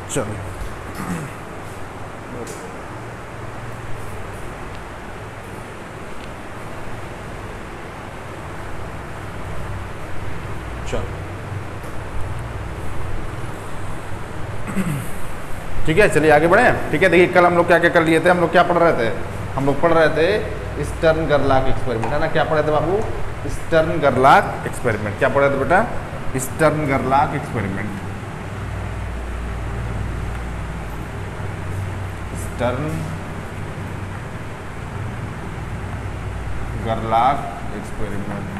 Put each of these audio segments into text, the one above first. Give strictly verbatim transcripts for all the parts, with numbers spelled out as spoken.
चलो चलो ठीक है, चलिए आगे बढ़े। ठीक है, देखिए कल हम लोग क्या क्या कर लिए थे। हम लोग क्या पढ़ रहे थे? हम लोग पढ़ रहे थे स्टर्न गरलाक एक्सपेरिमेंट, है ना। क्या पढ़े थे बाबू? स्टर्न गरलाक एक्सपेरिमेंट। क्या पढ़े थे बेटा? स्टर्न गरलाक एक्सपेरिमेंट। स्टर्न गरलाक एक्सपेरिमेंट।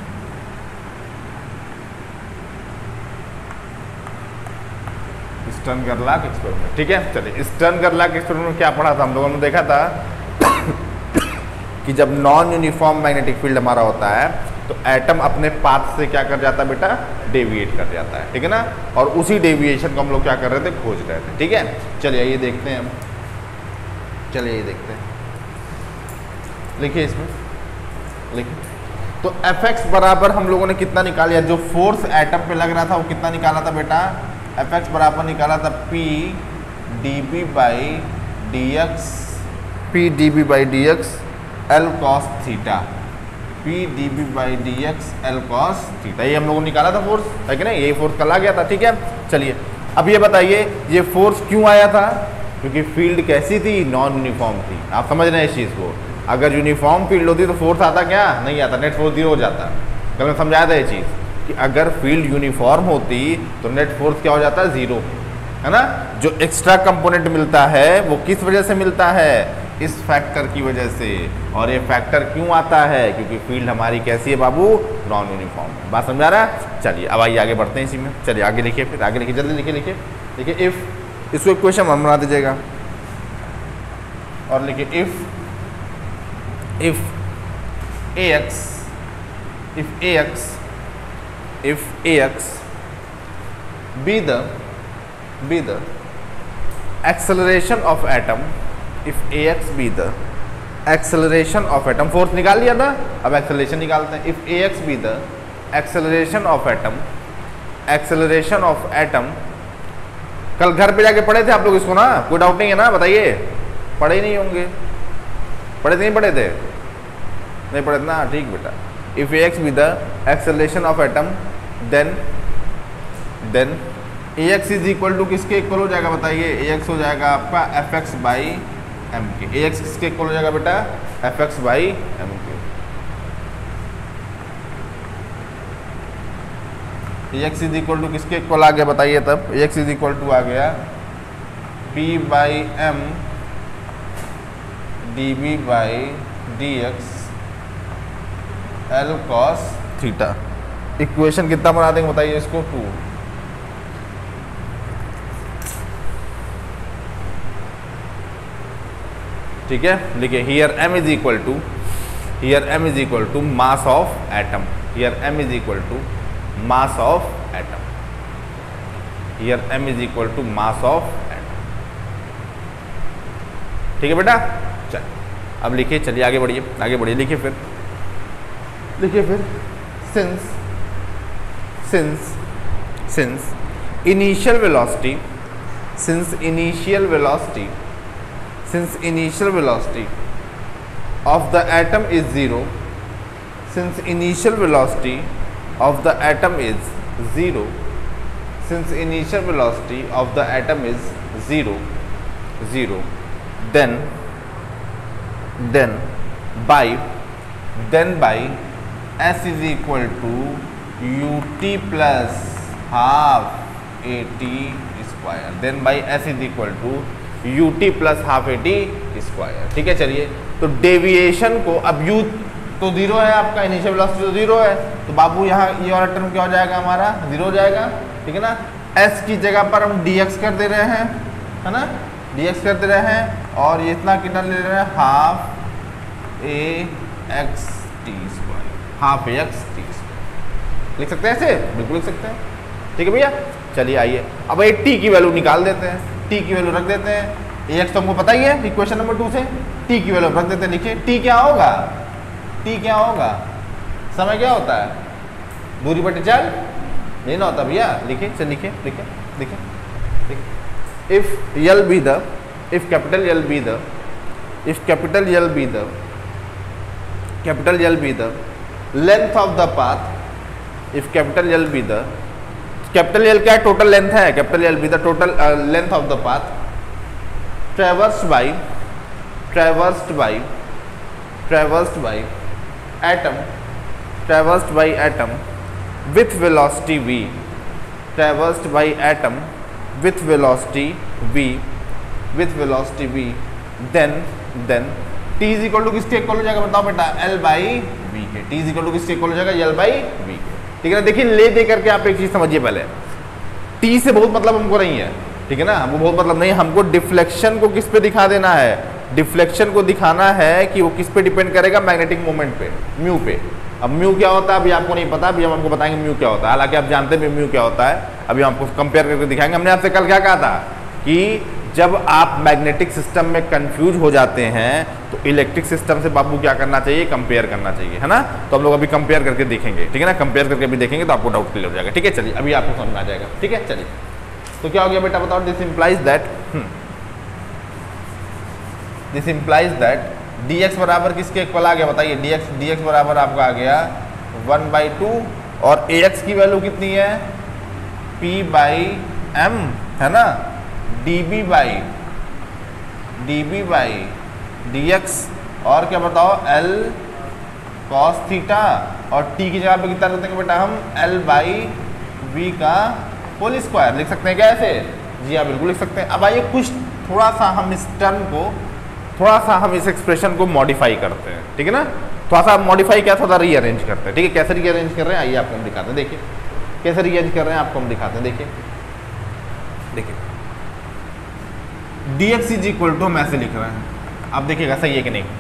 स्टर्न गरलाक एक्सपेरिमेंट। ठीक है, चलिए स्टर्न गरलाक एक्सपेरिमेंट में क्या पढ़ा था? हम लोगों ने देखा था कि जब नॉन यूनिफॉर्म मैग्नेटिक फील्ड हमारा होता है तो एटम अपने पाथ से क्या कर जाता है बेटा? डेविएट कर जाता है। ठीक है ना। और उसी डेविएशन को हम लोग क्या कर रहे थे? खोज रहे थे। ठीक है, चलिए ये देखते हैं हम। चलिए ये देखते हैं, लिखिए इसमें, लिखिए। तो एफ एक्स बराबर हम लोगों ने कितना निकाल लिया? जो फोर्स एटम पे लग रहा था वो कितना निकाला था बेटा? एफ एक्स बराबर निकाला था P D B by D X, P D B by D X L cos theta, P D B by D X L cos theta. ये हम लोगों ने निकाला था फोर्स, है कि नहीं? यही फोर्स कल आ गया था। ठीक है, चलिए अब ये बताइए ये फोर्स क्यों आया था? क्योंकि फील्ड कैसी थी? नॉन यूनिफॉर्म थी। आप समझ रहे हैं इस चीज़ को? अगर यूनिफॉर्म फील्ड होती तो फोर्स आता क्या? नहीं आता, नेट फोर्स जीरो हो जाता। कल मैं समझाया था ये चीज़ कि अगर फील्ड यूनिफॉर्म होती तो नेट फोर्स क्या हो जाता है? जीरो, है ना। जो एक्स्ट्रा कंपोनेंट मिलता है वो किस वजह से मिलता है? इस फैक्टर की वजह से। और ये फैक्टर क्यों आता है? क्योंकि फील्ड हमारी कैसी है बाबू? नॉन यूनिफॉर्म है। बात समझा रहा है? चलिए अब आइए आगे बढ़ते हैं इसी में। चलिए आगे लिखिए, फिर आगे लिखिए, जल्दी लिखिए, लिखिए देखिए इफ, इसको इक्वेशन वन बना दीजिएगा और लिखिए if if A X if A X if ax be the be the acceleration of atom, if ax be the acceleration of atom, force निकाल लिया था, अब एक्सेलरेशन निकालते हैं। if ax be the acceleration of atom, acceleration of atom, कल घर पे जाके पढ़े थे आप लोग इसको ना? कोई डाउट नहीं है ना? बताइए, पढ़े ही नहीं होंगे। पढ़े थे नहीं पढ़े थे? नहीं पढ़े थे ना? ठीक बेटा। if ax be the acceleration of atom then then ax is equal to किसके इक्वल हो जाएगा बताइए? ax हो जाएगा आपका fx बाई एम के। ax किसके इक्वल हो जाएगा बेटा? fx बाई एम के। ax is equal to किसके इक्वल आ गया बताइए तब? ax is equal to आ गया p by M D B by D X L cos theta. Equation कितना बना देंगे बताइए इसको? टू। ठीक है, लिखिए here m is equal to here m is equal to mass of atom. Here m is equal to mass of atom. Here m is equal to mass of atom. ठीक है बेटा, चलिए अब लिखिए, चलिए आगे बढ़िए, आगे बढ़िए, लिखिए फिर लिखिए फिर since since since initial velocity since initial velocity since initial velocity of the atom is zero, since initial velocity of the atom is zero, since initial velocity of the atom is zero, zero, then then by then by s is equal to ut plus half at square, then by s is equal to ut plus half at square। ठीक है, चलिए तो deviation को, अब u तो zero है आपका, initial velocity तो जीरो है, तो बाबू यहाँ ये वाला टर्म क्या हो जाएगा हमारा? जीरो हो जाएगा। ठीक है ना। s की जगह पर हम dx कर दे रहे हैं, है ना, dx कर दे रहे हैं, और ये इतना कितना ले रहे हैं? Half A X T square, half A X T square. लिख सकते हैं ऐसे? बिल्कुल लिख सकते हैं। ठीक है भैया, चलिए आइए अब ये t की वैल्यू निकाल देते हैं, t की वैल्यू रख देते हैं। ax तो हमको पता ही है इक्वेशन नंबर टू से, t की वैल्यू रख देते हैं। लिखिए t क्या होगा? t क्या होगा? समय क्या होता है? दूरी बटे चल नहीं ना होता भैया। लिखिए, चल लिखिए, लिखिए लिखिए लिखिए if L be the if capital L be the if capital L be the capital L be the length of the path if capital L be the capital L क्या है, टोटल लेंथ है, capital L B the total length of the path traversed by traversed by traversed by atom traversed by atom with velocity v traversed by atom with velocity v with velocity v then then t is equal to किसके equal हो जाएगा बताओ बेटा, l by v के। t is equal to किसके equal हो जाएगा, l by v के। ठीक है ना, देखिए ले दे करके आप एक चीज समझिए पहले, t से बहुत मतलब हमको नहीं है, ठीक है ना, हमको बहुत मतलब नहीं, हमको डिफ्लेक्शन को किस पे दिखा देना है, डिफ्लेक्शन को दिखाना है कि वो किस पे डिपेंड करेगा, मैग्नेटिक मोमेंट पे, म्यू पे। अब म्यू क्या होता है अभी आपको नहीं पता, अभी हम हमको बताएंगे म्यू क्या होता है, हालांकि आप जानते हैं म्यू क्या होता है, अभी हम आपको कंपेयर करके दिखाएंगे। हमने आपसे कल क्या कहा था कि जब आप मैग्नेटिक सिस्टम में कंफ्यूज हो जाते हैं तो इलेक्ट्रिक सिस्टम से बाबू क्या करना चाहिए, कंपेयर करना चाहिए, है ना। तो हम लोग अभी कंपेयर करके देखेंगे, ठीक है ना, कंपेयर करके अभी देखेंगे तो आपको डाउट क्लियर हो जाएगा। ठीक है, चलिए अभी आपको समझ में आ जाएगा। ठीक है, चलिए तो क्या हो गया बेटा बताओ, this implies that this implies that dx बराबर किसके इक्वल आ गया बताइए, dx dx बराबर आपका आ गया वन बाई टू और ax की वैल्यू कितनी है, p बाई एम, है ना, db by db by dx और क्या बताओ l cos थीटा और t की जगह पे कितना रख देंगे बेटा हम, l बाई v का होल स्क्वायर लिख सकते हैं क्या ऐसे, जी हाँ बिल्कुल लिख सकते हैं। अब आइए कुछ थोड़ा सा हम इस टर्म को थोड़ा सा हम इस एक्सप्रेशन को मॉडिफाई करते हैं, ठीक है ना, थोड़ा सा मॉडिफाई क्या, थोड़ा रीअरेंज करते हैं। ठीक है, कैसे रीअरेंज कर रहे हैं आइए आपको हम दिखाते हैं, देखिए कैसे रीअरेंज कर रहे हैं आपको हम दिखाते हैं। देखिए देखिए dx इज इक्वल टू हम ऐसे लिख रहे हैं, आप देखिएगा सही है कि नहीं,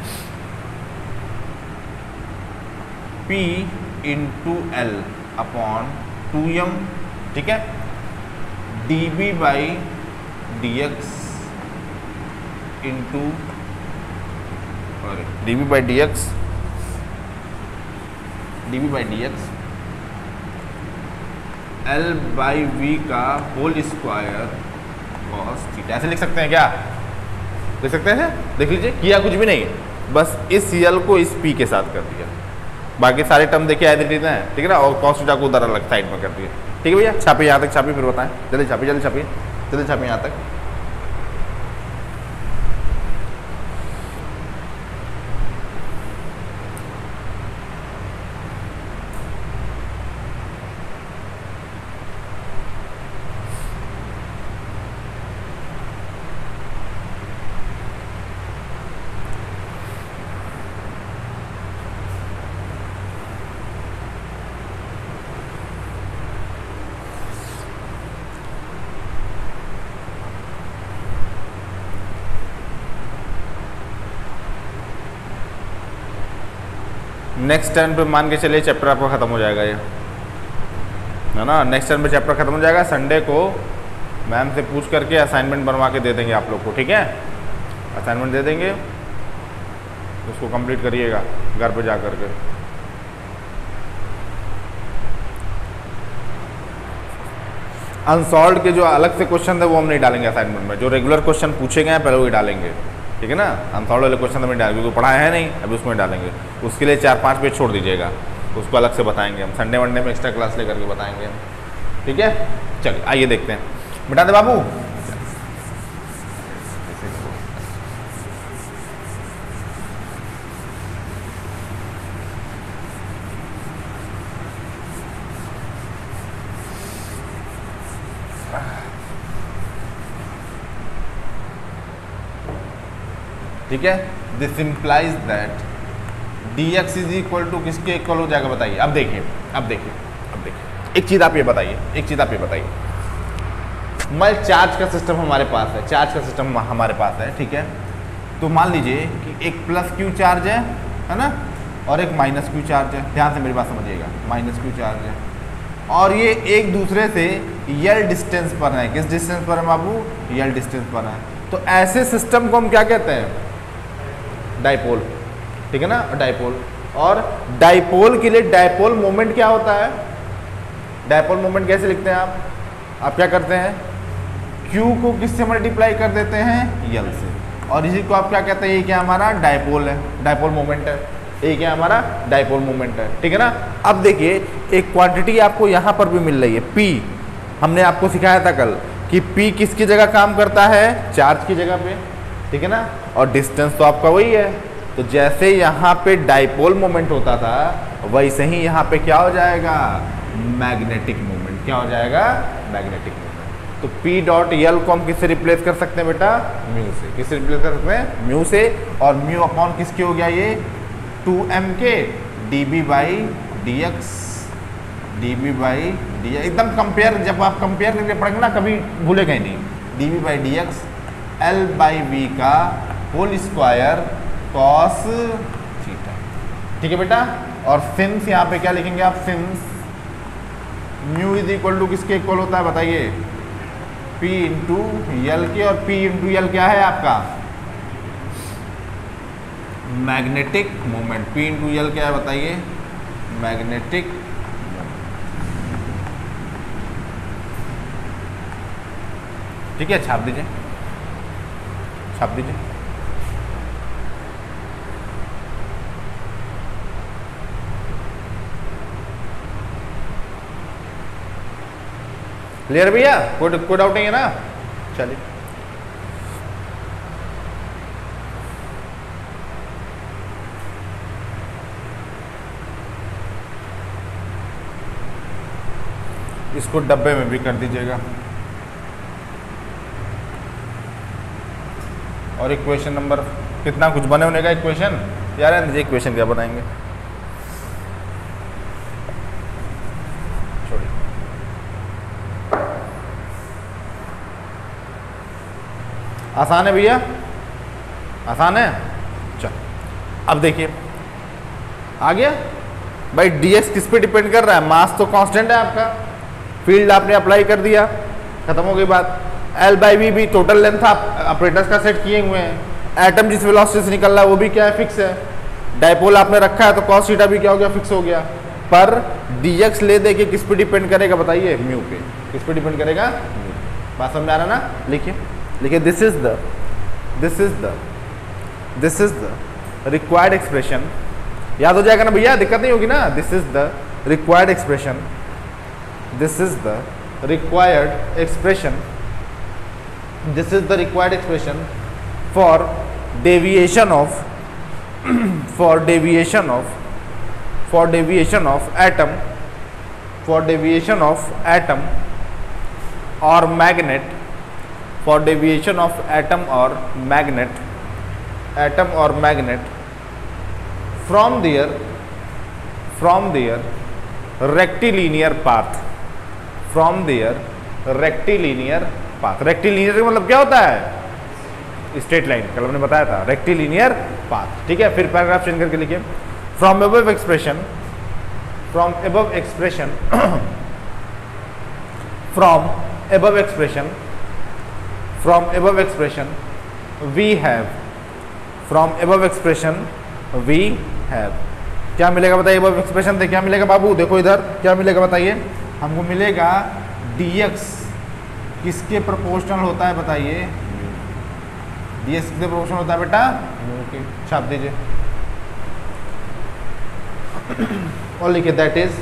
p into L upon two M, ठीक है, db by dx into db by dx db by dx l by v का होल स्क्वायर cos थीटा, ऐसे लिख सकते हैं क्या, लिख सकते हैं, देख लीजिए किया कुछ भी नहीं, बस इस l को इस p के साथ कर दिया, बाकी सारे टर्म देखिए एज इट इज है, ठीक है ना, और cos थीटा को उधर अलग साइड में कर दिया। ठीक है भैया, छापिए यहाँ तक, छापिए फिर बताएं, जल्दी छापिए जल्दी छापिए जल्दी छापिए यहाँ तक। नेक्स्ट टर्न पे मान के चलिए चैप्टर आपका खत्म हो जाएगा, ये है ना, नेक्स्ट टर्न पे चैप्टर खत्म हो जाएगा, संडे को मैम से पूछ करके असाइनमेंट बनवा के दे देंगे आप लोग को, ठीक है, असाइनमेंट दे देंगे, उसको कंप्लीट करिएगा घर पे जा करके। अनसॉल्व के जो अलग से क्वेश्चन है वो हम नहीं डालेंगे असाइनमेंट में, जो रेगुलर क्वेश्चन पूछे गए हैं पहले वही डालेंगे, ठीक है ना, अनसॉल्व वाले क्वेश्चन हमें डालेंगे, क्योंकि पढ़ाया है नहीं अभी उसमें डालेंगे, उसके लिए चार पाँच पेज छोड़ दीजिएगा, उसको अलग से बताएंगे हम, संडे वनडे में एक्स्ट्रा क्लास लेकर के बताएंगे हम, ठीक है। चलिए आइए देखते हैं, बिठा दे बाबू, ठीक है, this implies that dx is equal to किसके इक्वल हो जाएगा बताइए। अब देखिए अब देखिए अब देखिए एक चीज़ आप ये बताइए एक चीज़ आप ये बताइए मान चार्ज का सिस्टम हमारे पास है, चार्ज का सिस्टम हमारे पास है, ठीक है, तो मान लीजिए कि एक प्लस क्यू चार्ज है है ना, और एक माइनस क्यू चार्ज है, ध्यान से मेरी बात समझिएगा, माइनस क्यू चार्ज है, और ये एक दूसरे से यल डिस्टेंस पर है, किस डिस्टेंस पर है बाबू, यल डिस्टेंस पर है, तो ऐसे सिस्टम को हम क्या कहते हैं, डाइपोल, ठीक है ना, डाइपोल। और डाइपोल के लिए डाइपोल मोमेंट क्या होता है, डाइपोल मोमेंट कैसे लिखते हैं आप आप क्या करते हैं, Q को किससे मल्टीप्लाई कर देते हैं, L से, और इसी को आप क्या कहते हैं, ये क्या हमारा डायपोल है, डायपोल मोमेंट है, ये क्या हमारा डायपोल मोमेंट है, ठीक है ना। अब देखिए एक क्वांटिटी आपको यहाँ पर भी मिल रही है P, हमने आपको सिखाया था कल कि P किसकी जगह काम करता है, चार्ज की जगह पे, ठीक है ना, और डिस्टेंस तो आपका वही है। तो जैसे यहाँ पे डायपोल मोमेंट होता था वैसे ही यहाँ पे क्या हो जाएगा, मैग्नेटिक मोमेंट, क्या हो जाएगा, मैग्नेटिक मोमेंट। तो P डॉट यल को हम किससे रिप्लेस कर सकते हैं बेटा, म्यू से, किससे रिप्लेस कर सकते हैं, म्यू से, और म्यू अपॉन किसके हो गया ये, टू एम के D B by D X, D B by D, एकदम कंपेयर, जब आप कंपेयर करके पढ़ेंगे ना कभी भूलेगा ही नहीं, D B by D X L by V का होल स्क्वायर कॉस थीटा, ठीक है बेटा। और सिंस यहाँ पे क्या लिखेंगे आप, since mu is equal to किसके इक्वल होता है बताइए, P इंटू यल के, और P इंटू यल क्या है आपका, magnetic moment, P into L क्या है बताइए, मैग्नेटिक, ठीक है, छाप दीजिए, छाप दीजिए। क्लियर भैया, कोई कोई डाउट नहीं है ना, चलिए। इसको डब्बे में भी कर दीजिएगा। और इक्वेशन नंबर कितना कुछ बने होने का इक्वेशन, यार ये इक्वेशन क्या बनाएंगे, छोड़िए। आसान है भैया, आसान है, चल। अब देखिए आ गया भाई, dx किस पे डिपेंड कर रहा है, मास तो कांस्टेंट है आपका, फील्ड आपने अप्लाई कर दिया, खत्म हो गई बात। L बाई वी भी टोटल लेंथ आप ऑपरेटर्स का सेट किए हुए हैं, एटम जिस वेलोसिटी से निकल रहा है वो भी क्या है, फिक्स है, डायपोल आपने रखा है तो cos थीटा भी क्या हो गया, फिक्स हो गया। पर dx ले दे के किस पे डिपेंड करेगा बताइए, म्यू पे, किस पे डिपेंड करेगा, म्यू। बात समझ आ रहा ना, लिखिए लिखिए, this is the this is the this is the required expression, याद हो जाएगा ना भैया, दिक्कत नहीं होगी ना, this is the required expression, this is the required expression, this is the required expression for deviation of for deviation of for deviation of atom for deviation of atom or magnet for deviation of atom or magnet atom or magnet from their from their rectilinear path from their rectilinear path. Rectilinear का मतलब क्या होता है, straight line, कल हमने बताया था, rectilinear path, ठीक है। फिर पैराग्राफ चेंज करके लिखिए, from above expression from above expression from above expression from above expression we have from above expression we have क्या मिलेगा बताइए, अबव एक्सप्रेशन से क्या मिलेगा बाबू, देखो इधर क्या मिलेगा बताइए, हमको मिलेगा dx किसके प्रोपोर्शनल होता है बताइए, dx किसके प्रोपोर्शनल होता है बेटा, ओके, छाप दीजिए और लिखिए, that is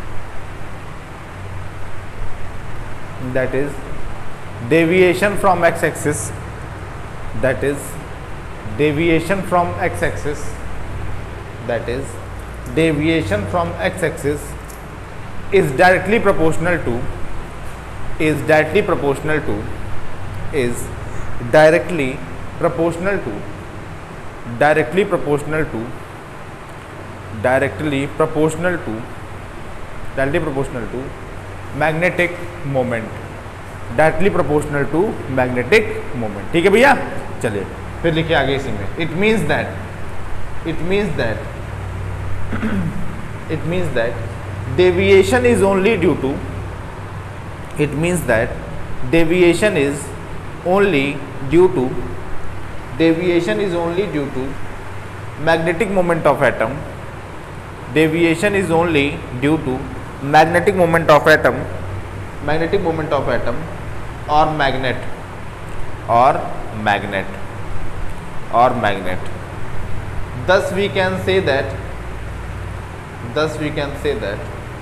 that is deviation from X axis, that is deviation from X axis that is deviation from X axis is directly proportional to is directly proportional to is directly proportional to directly proportional to directly proportional to directly proportional to magnetic moment directly proportional to magnetic moment, ठीक है भैया। चलिए फिर लिखिए आगे इसी में, it means that it means that it means that deviation is only due to it means that deviation is only due to deviation is only due to magnetic moment of atom deviation is only due to magnetic moment of atom magnetic moment of atom और magnet और magnet और magnet thus we can say that thus we can say that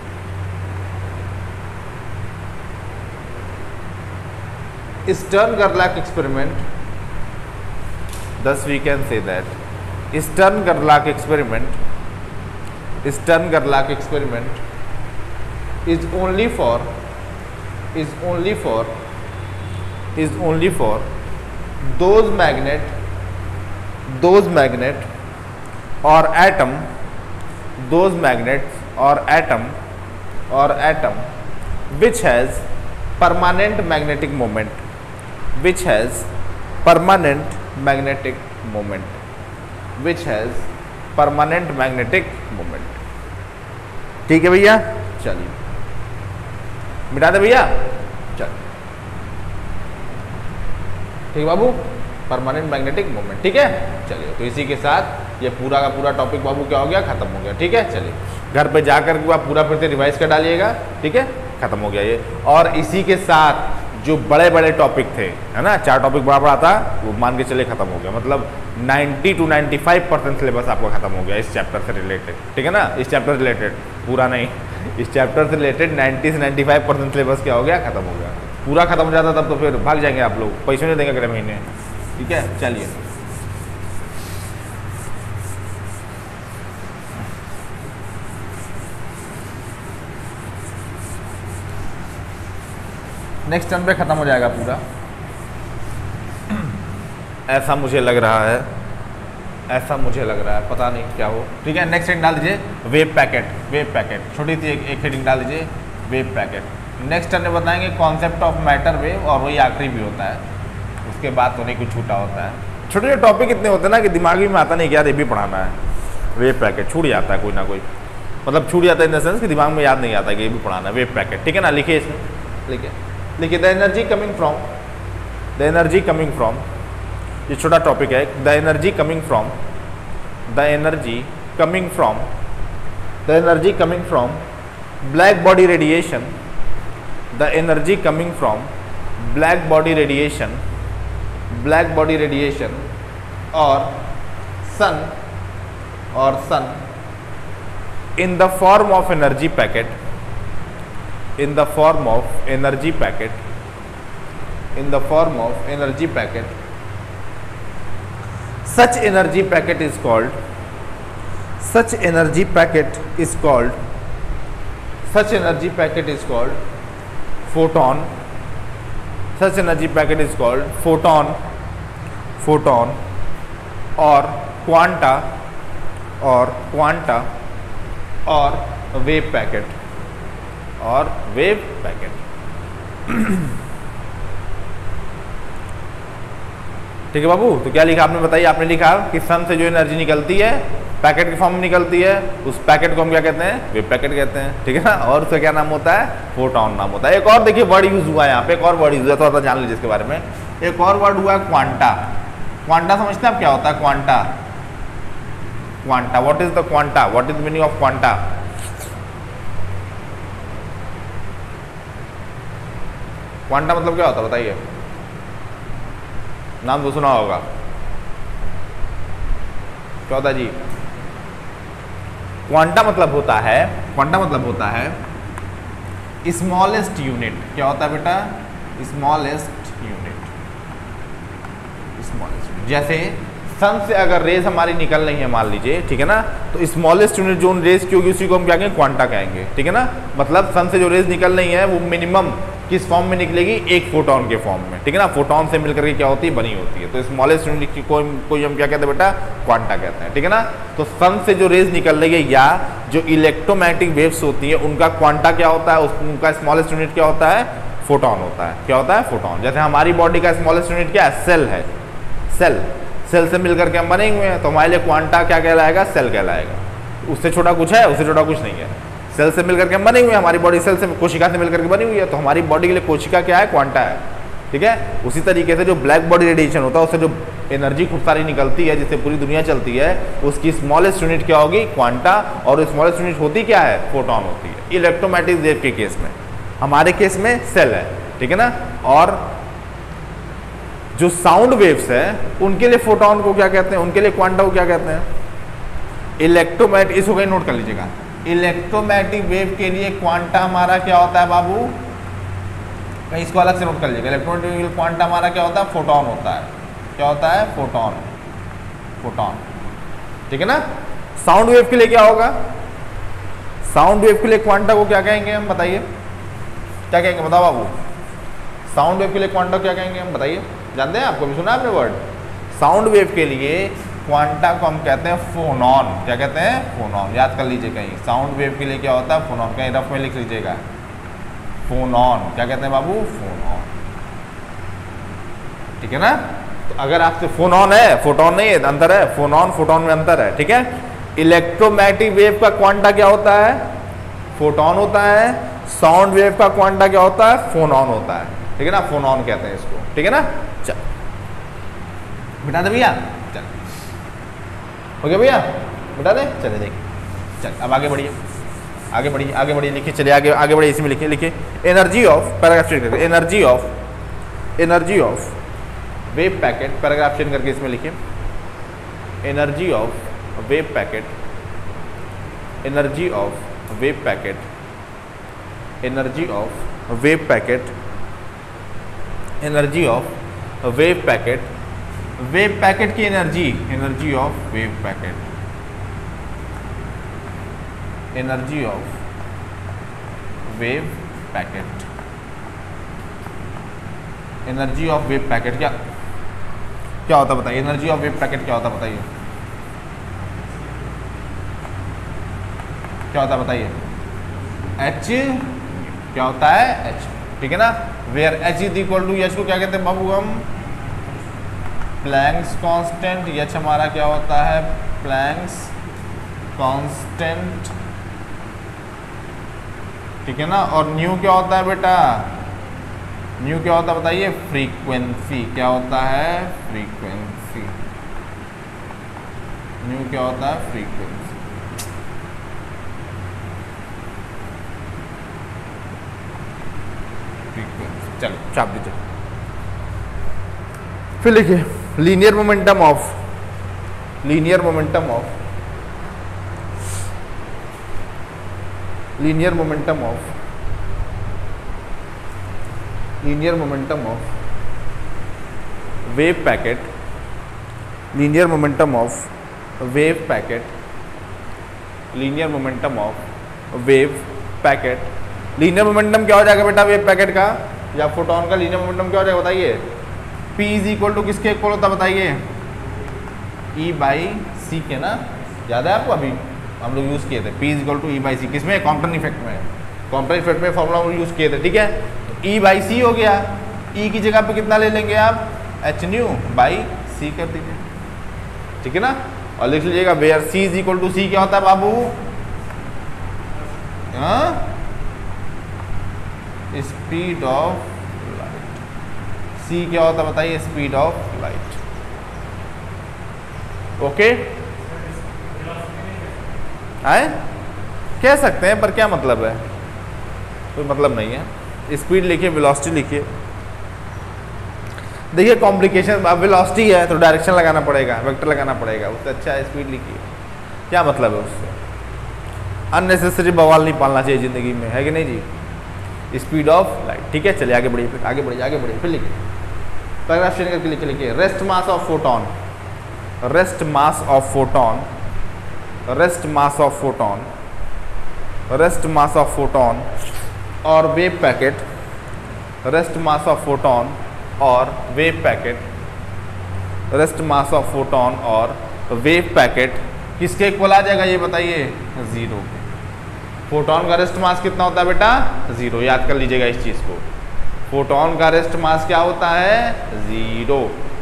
Stern-Gerlach experiment thus we can say that Stern-Gerlach experiment Stern-Gerlach experiment is only for is only for is only for those magnet those magnet or atom those magnets or atom or atom which has permanent magnetic moment which has permanent magnetic moment which has permanent magnetic moment। ठीक है भैया, चलिए मिटा दे भैया, चलिए ठीक है बाबू, permanent magnetic moment. ठीक है, चलिए तो इसी के साथ ये पूरा का पूरा टॉपिक बाबू क्या हो गया, खत्म हो गया। ठीक है, चलिए घर पे जाकर के आप पूरा फिर से रिवाइज कर डालिएगा। ठीक है, खत्म हो गया ये। और इसी के साथ जो बड़े बड़े टॉपिक थे, है ना, चार टॉपिक बड़ा बड़ा था, वो मान के चले खत्म हो गया। मतलब नब्बे टू पचानवे परसेंट सिलेबस आपका खत्म हो गया इस चैप्टर से रिलेटेड। ठीक है ना, इस चैप्टर से रिलेटेड, पूरा नहीं, इस चैप्टर से रिलेटेड नब्बे से पचानवे परसेंट सिलेबस क्या हो गया, खत्म हो गया। पूरा खत्म हो जाता तब तो फिर भाग जाएंगे आप लोग, पैसे नहीं देंगे अगले महीने। ठीक है, चलिए नेक्स्ट टर्म पे खत्म हो जाएगा पूरा, ऐसा मुझे लग रहा है, ऐसा मुझे लग रहा है, पता नहीं क्या हो। ठीक है, नेक्स्ट हेडिंग डाल दीजिए वेव पैकेट, वेव पैकेट, छोटी सी एक, एक हेडिंग डाल दीजिए वेव पैकेट। नेक्स्ट टर्म में बताएंगे कॉन्सेप्ट ऑफ मैटर वेव, और वही आखिरी भी होता है, उसके बाद तो नहीं कुछ छूटा होता है। छोटे छोटे टॉपिक इतने होते हैं ना कि दिमाग में आता नहीं कि यार ये भी पढ़ाना है। वेव पैकेट छूट जाता है कोई ना कोई, मतलब छूट जाता है इन द सेंस कि दिमाग में याद नहीं आता कि ये भी पढ़ाना है। वेव पैकेट, ठीक है ना, लिखिए इसमें, लिखिए लिखिए the energy coming from, the energy coming from, ये छोटा टॉपिक है। The energy coming from, the energy coming from, the energy coming from black body radiation, the energy coming from black body radiation, black body radiation और sun और sun in the form of energy packet, in the form of energy packet, in the form of energy packet, such energy packet is called, such energy packet is called, such energy packet is called photon, such energy packet is called photon, photon और quanta और quanta और wave packet, और wave packet. ठीक है बाबू, तो क्या लिखा आपने, बताइए। आपने लिखा कि सन से जो एनर्जी निकलती है पैकेट के फॉर्म में निकलती है, उस पैकेट को हम क्या कहते हैं, वेव पैकेट कहते हैं। ठीक है ना, और उसका क्या नाम होता है, फोटॉन नाम होता है। एक और देखिए वर्ड यूज हुआ है यहाँ पे, एक और वर्ड यूज हुआ, थोड़ा सा जान लीजिए इसके बारे में। एक और वर्ड हुआ है क्वांटा। क्वांटा समझते हैं आप क्या होता है, quanta, quanta, what is the quanta, what is the meaning of quanta. Quanta मतलब क्या होता है बताइए, नाम तो सुना होगा, क्या होता है जी। क्वांटा मतलब होता है, क्वांटा मतलब होता है स्मॉलेस्ट यूनिट। क्या होता है बेटा, स्मॉलेस्ट यूनिट, स्मॉलेस्ट यूनिट। जैसे सन से अगर रेज हमारी निकल रही है मान लीजिए, ठीक है ना, तो स्मॉलेस्ट यूनिट जो रेज की होगी उसी को हम क्या कहेंगे, क्वांटा कहेंगे। ठीक है ना, मतलब सन से जो रेज निकल रही है वो मिनिमम किस फॉर्म में निकलेगी, एक फोटॉन के फॉर्म में। ठीक है ना, फोटॉन से मिलकर के क्या होती है, बनी होती है। तो स्मॉलेस्ट यूनिट की कोई कोई हम क्या कहते हैं बेटा, क्वांटा कहते हैं। ठीक है ना, तो सन से जो रेज निकल रही है या जो इलेक्ट्रोमैग्नेटिक वेव्स होती है उनका क्वांटा क्या होता है, उनका स्मॉलेस्ट यूनिट क्या होता है, फोटॉन होता है। क्या होता है, फोटॉन। जैसे हमारी बॉडी का स्मॉलेस्ट यूनिट क्या है, सेल है, सेल, सेल से मिलकर के हम बने हुए हैं, तो हमारे लिए क्वांटा क्या कहलाएगा, सेल कहलाएगा। उससे छोटा कुछ है, उससे छोटा कुछ नहीं है। सेल से मिलकर के हम बने हुए हैं, हमारी बॉडी सेल से, कोशिका से मिलकर के बनी हुई है, तो हमारी बॉडी के लिए कोशिका क्या है, क्वांटा है। ठीक है, उसी तरीके से जो ब्लैक बॉडी रेडिएशन होता है उससे जो एनर्जी खूब सारी निकलती है जिससे पूरी दुनिया चलती है, उसकी स्मॉलेस्ट यूनिट क्या होगी, क्वांटा, और स्मॉलेस्ट यूनिट होती क्या है, फोटॉन होती है। इलेक्ट्रोमैग्नेटिक वेव के केस में, हमारे केस में सेल है, ठीक है ना। और जो साउंड वेव्स है उनके लिए फोटोन को क्या कहते हैं, उनके लिए क्वांटा को क्या कहते हैं, इलेक्ट्रोमैग्नेटिक। इसको कहीं नोट कर लीजिएगा, इलेक्ट्रोमैग्नेटिक वेव के लिए क्वांटा हमारा क्या होता है बाबू, कहीं इसको अलग से नोट कर लीजिएगा। इलेक्ट्रोमैग्नेटिक क्वांटा हमारा क्या होता है, फोटोन होता है। क्या होता है, फोटोन, फोटोन, ठीक है ना। साउंड वेव के लिए क्या होगा, साउंड वेव के लिए क्वांटा को क्या कहेंगे हम, बताइए क्या कहेंगे, बताओ बाबू। साउंड वेव के लिए क्वांटा क्या कहेंगे हम, बताइए, जानते हैं, आपको भी सुना आपने वर्ड। साउंड वेव के लिए क्वांटा को हम कहते हैं फोनॉन। क्या कहते हैं, फोनॉन। याद कर लीजिए कहीं, साउंड वेव के लिए क्या होता है, फोनॉन। कहीं रफ में लिख लीजिएगा, फोनॉन। क्या कहते हैं बाबू, फोनॉन, ठीक है ना। तो अगर आपसे फोनॉन है, फोटोन नहीं है, अंतर है, फोनॉन फोटोन में अंतर है, ठीक है। इलेक्ट्रोमैग्नेटिक वेव का क्वांटा क्या होता है, फोटोन होता है। साउंड वेव का क्वांटा क्या होता है, फोनॉन होता है, ठीक है ना। फोनॉन कहते हैं इसको, ठीक है ना। चल बिठा दे भैया, चल हो गया भैया, बिठा दे, चले देखिए। चल अब आगे बढ़िए, आगे बढ़िए, आगे बढ़िए, लिखिए, चलिए आगे आगे बढ़िए। इसमें लिखिए, लिखिए एनर्जी ऑफ, पैराग्राफ चेंज करके, energy of, energy of wave packet, paragraph change करके इसमें लिखिए, energy of wave packet, energy of wave packet, energy of wave packet, energy of wave packet, wave packet की energy, energy of wave packet, energy of wave packet, energy of wave packet क्या क्या होता है बताइए, energy of wave packet क्या होता है बताइए, क्या होता है बताइए, एच क्या होता है, एच, ठीक है ना। Where H is equal to, H को क्या कहते हैं बाबू हम, प्लैंक्स कांस्टेंट। एच हमारा क्या होता है, प्लैंक्स कांस्टेंट, ठीक है ना। और न्यू क्या होता है बेटा, न्यू क्या होता है बताइए, फ्रीक्वेंसी। क्या होता है, फ्रीक्वेंसी। न्यू क्या होता है, फ्रीक्वेंसी। फ्रीक्वेंसी, चलो चाप दीजिए। फिर लिखिए, linear momentum of, linear momentum of, linear momentum of, linear momentum of wave packet, linear momentum of wave packet, linear momentum of wave packet. Linear momentum क्या हो जाएगा बेटा वेव पैकेट का या फोटोन का, लीनियर मोमेंटम क्या हो जाएगा बताइए, P इज इक्वल टू किसके इक्वल होता है बताइए, E बाई सी के ना। याद है आपको, अभी हम लोग यूज़ किए थे, P is equal to E by C, किसमें, कॉम्पटन इफेक्ट में। कॉम्पटन इफेक्ट में फॉर्मूला हम यूज़ किए थे, ठीक है। तो E बाई सी हो गया, E की जगह पे कितना ले लेंगे आप, एच न्यू बाई सी कर दीजिए, ठीक है ना। और लिख लीजिएगा where C is equal to C क्या होता है बाबू, हाँ, स्पीड ऑफ लाइट। C क्या होता है बताइए, स्पीड ऑफ लाइट, ओके। आए कह सकते हैं पर क्या मतलब है, कोई मतलब नहीं है। स्पीड लिखिए, वेलोसिटी लिखिए। देखिए कॉम्प्लिकेशन, अब वेलोसिटी है तो डायरेक्शन लगाना पड़ेगा, वेक्टर लगाना पड़ेगा, उससे अच्छा है स्पीड लिखिए। क्या मतलब है उससे, अननेसेसरी बवाल नहीं पालना चाहिए ज़िंदगी में, है कि नहीं जी। स्पीड ऑफ लाइट, ठीक है। चलिए आगे बढ़िए, फिर आगे बढ़िए, आगे बढ़िए, फिर लिखिए, पैराग्राफ चेंज करके लिखिए, लिखिए rest mass of photon, rest mass of photon, rest mass of photon, rest mass of photon और wave packet, rest mass of photon और wave packet, rest mass of photon और वेव पैकेट किसके equal आ जाएगा ये बताइए, zero. Photon का rest mass कितना होता है बेटा, जीरो। याद कर लीजिएगा इस चीज को, फोटोन का रेस्ट मास क्या होता है, जीरो,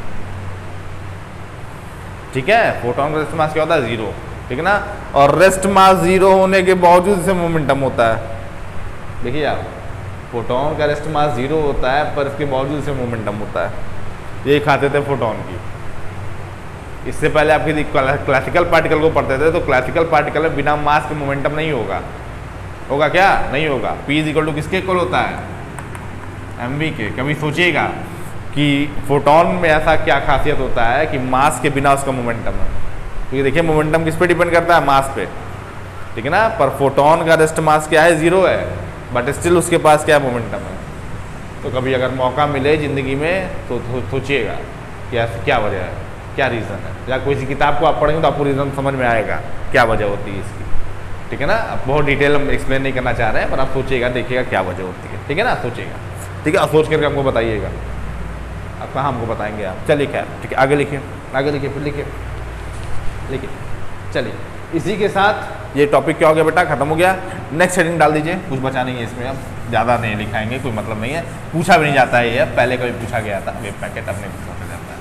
ठीक है। फोटोन का रेस्ट मास क्या होता है, जीरो, ठीक है ना। और रेस्ट मास जीरो होने के बावजूद इसे मोमेंटम होता है। देखिए आप, फोटोन का रेस्ट मास जीरो होता है पर इसके बावजूद इसे मोमेंटम होता है। यही खाते थे फोटोन की। इससे पहले आप किसी क्लासिकल पार्टिकल को पढ़ते थे तो क्लासिकल पार्टिकल में बिना मास के मोमेंटम नहीं होगा, होगा क्या, नहीं होगा। P इज इक्वल टू किसके इक्वल होता है, एम वी के। कभी सोचिएगा कि फोटोन में ऐसा क्या खासियत होता है कि मास के बिना उसका मोमेंटम है, क्योंकि देखिए मोमेंटम किस पे डिपेंड करता है, मास पे, ठीक है ना। पर फोटोन का रेस्ट मास क्या है, जीरो है, बट स्टिल उसके पास क्या मोमेंटम है। तो कभी अगर मौका मिले ज़िंदगी में तो सोचिएगा कि ऐसा क्या वजह है, क्या रीज़न है, या कोई सी किताब को आप पढ़ेंगे तो आपको रीज़न समझ में आएगा क्या वजह होती है इसकी, ठीक है ना। अब बहुत डिटेल हम एक्सप्लेन नहीं करना चाह रहे हैं, पर आप सोचिएगा, देखिएगा क्या वजह होती है, ठीक है ना, सोचिएगा, ठीक है। आप सोच करके हमको बताइएगा, अब कहाँ हमको बताएंगे आप। चलिए खैर, ठीक है, आगे लिखिए, आगे लिखिए, फिर लिखिए, लिखिए। चलिए, इसी के साथ ये टॉपिक क्या हो गया बेटा, खत्म हो गया। नेक्स्ट हेडिंग डाल दीजिए, कुछ बचा नहीं है इसमें, अब ज़्यादा नहीं लिखाएंगे, कोई मतलब नहीं है, पूछा भी नहीं जाता है ये, पहले कभी पूछा गया था, वेब पैकेट अपने पूछा जाता है।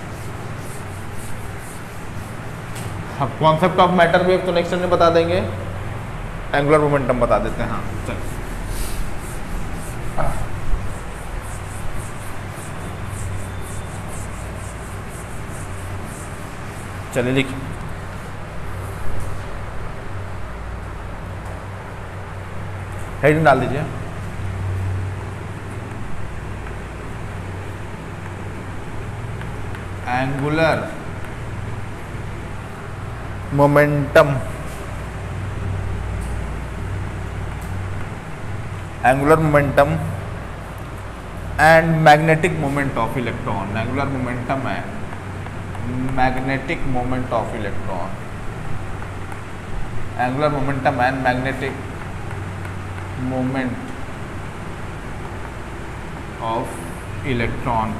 अब कॉन्सेप्ट ऑफ मैटर वेव तो नेक्स्ट में बता देंगे, एंगुलर मोमेंटम बता देते हैं। हाँ चलिए, चलिए लिखिए, हेडिंग डाल दीजिए, angular momentum, angular momentum and magnetic moment of electron. Angular momentum है magnetic moment of electron, angular momentum and magnetic moment of electron,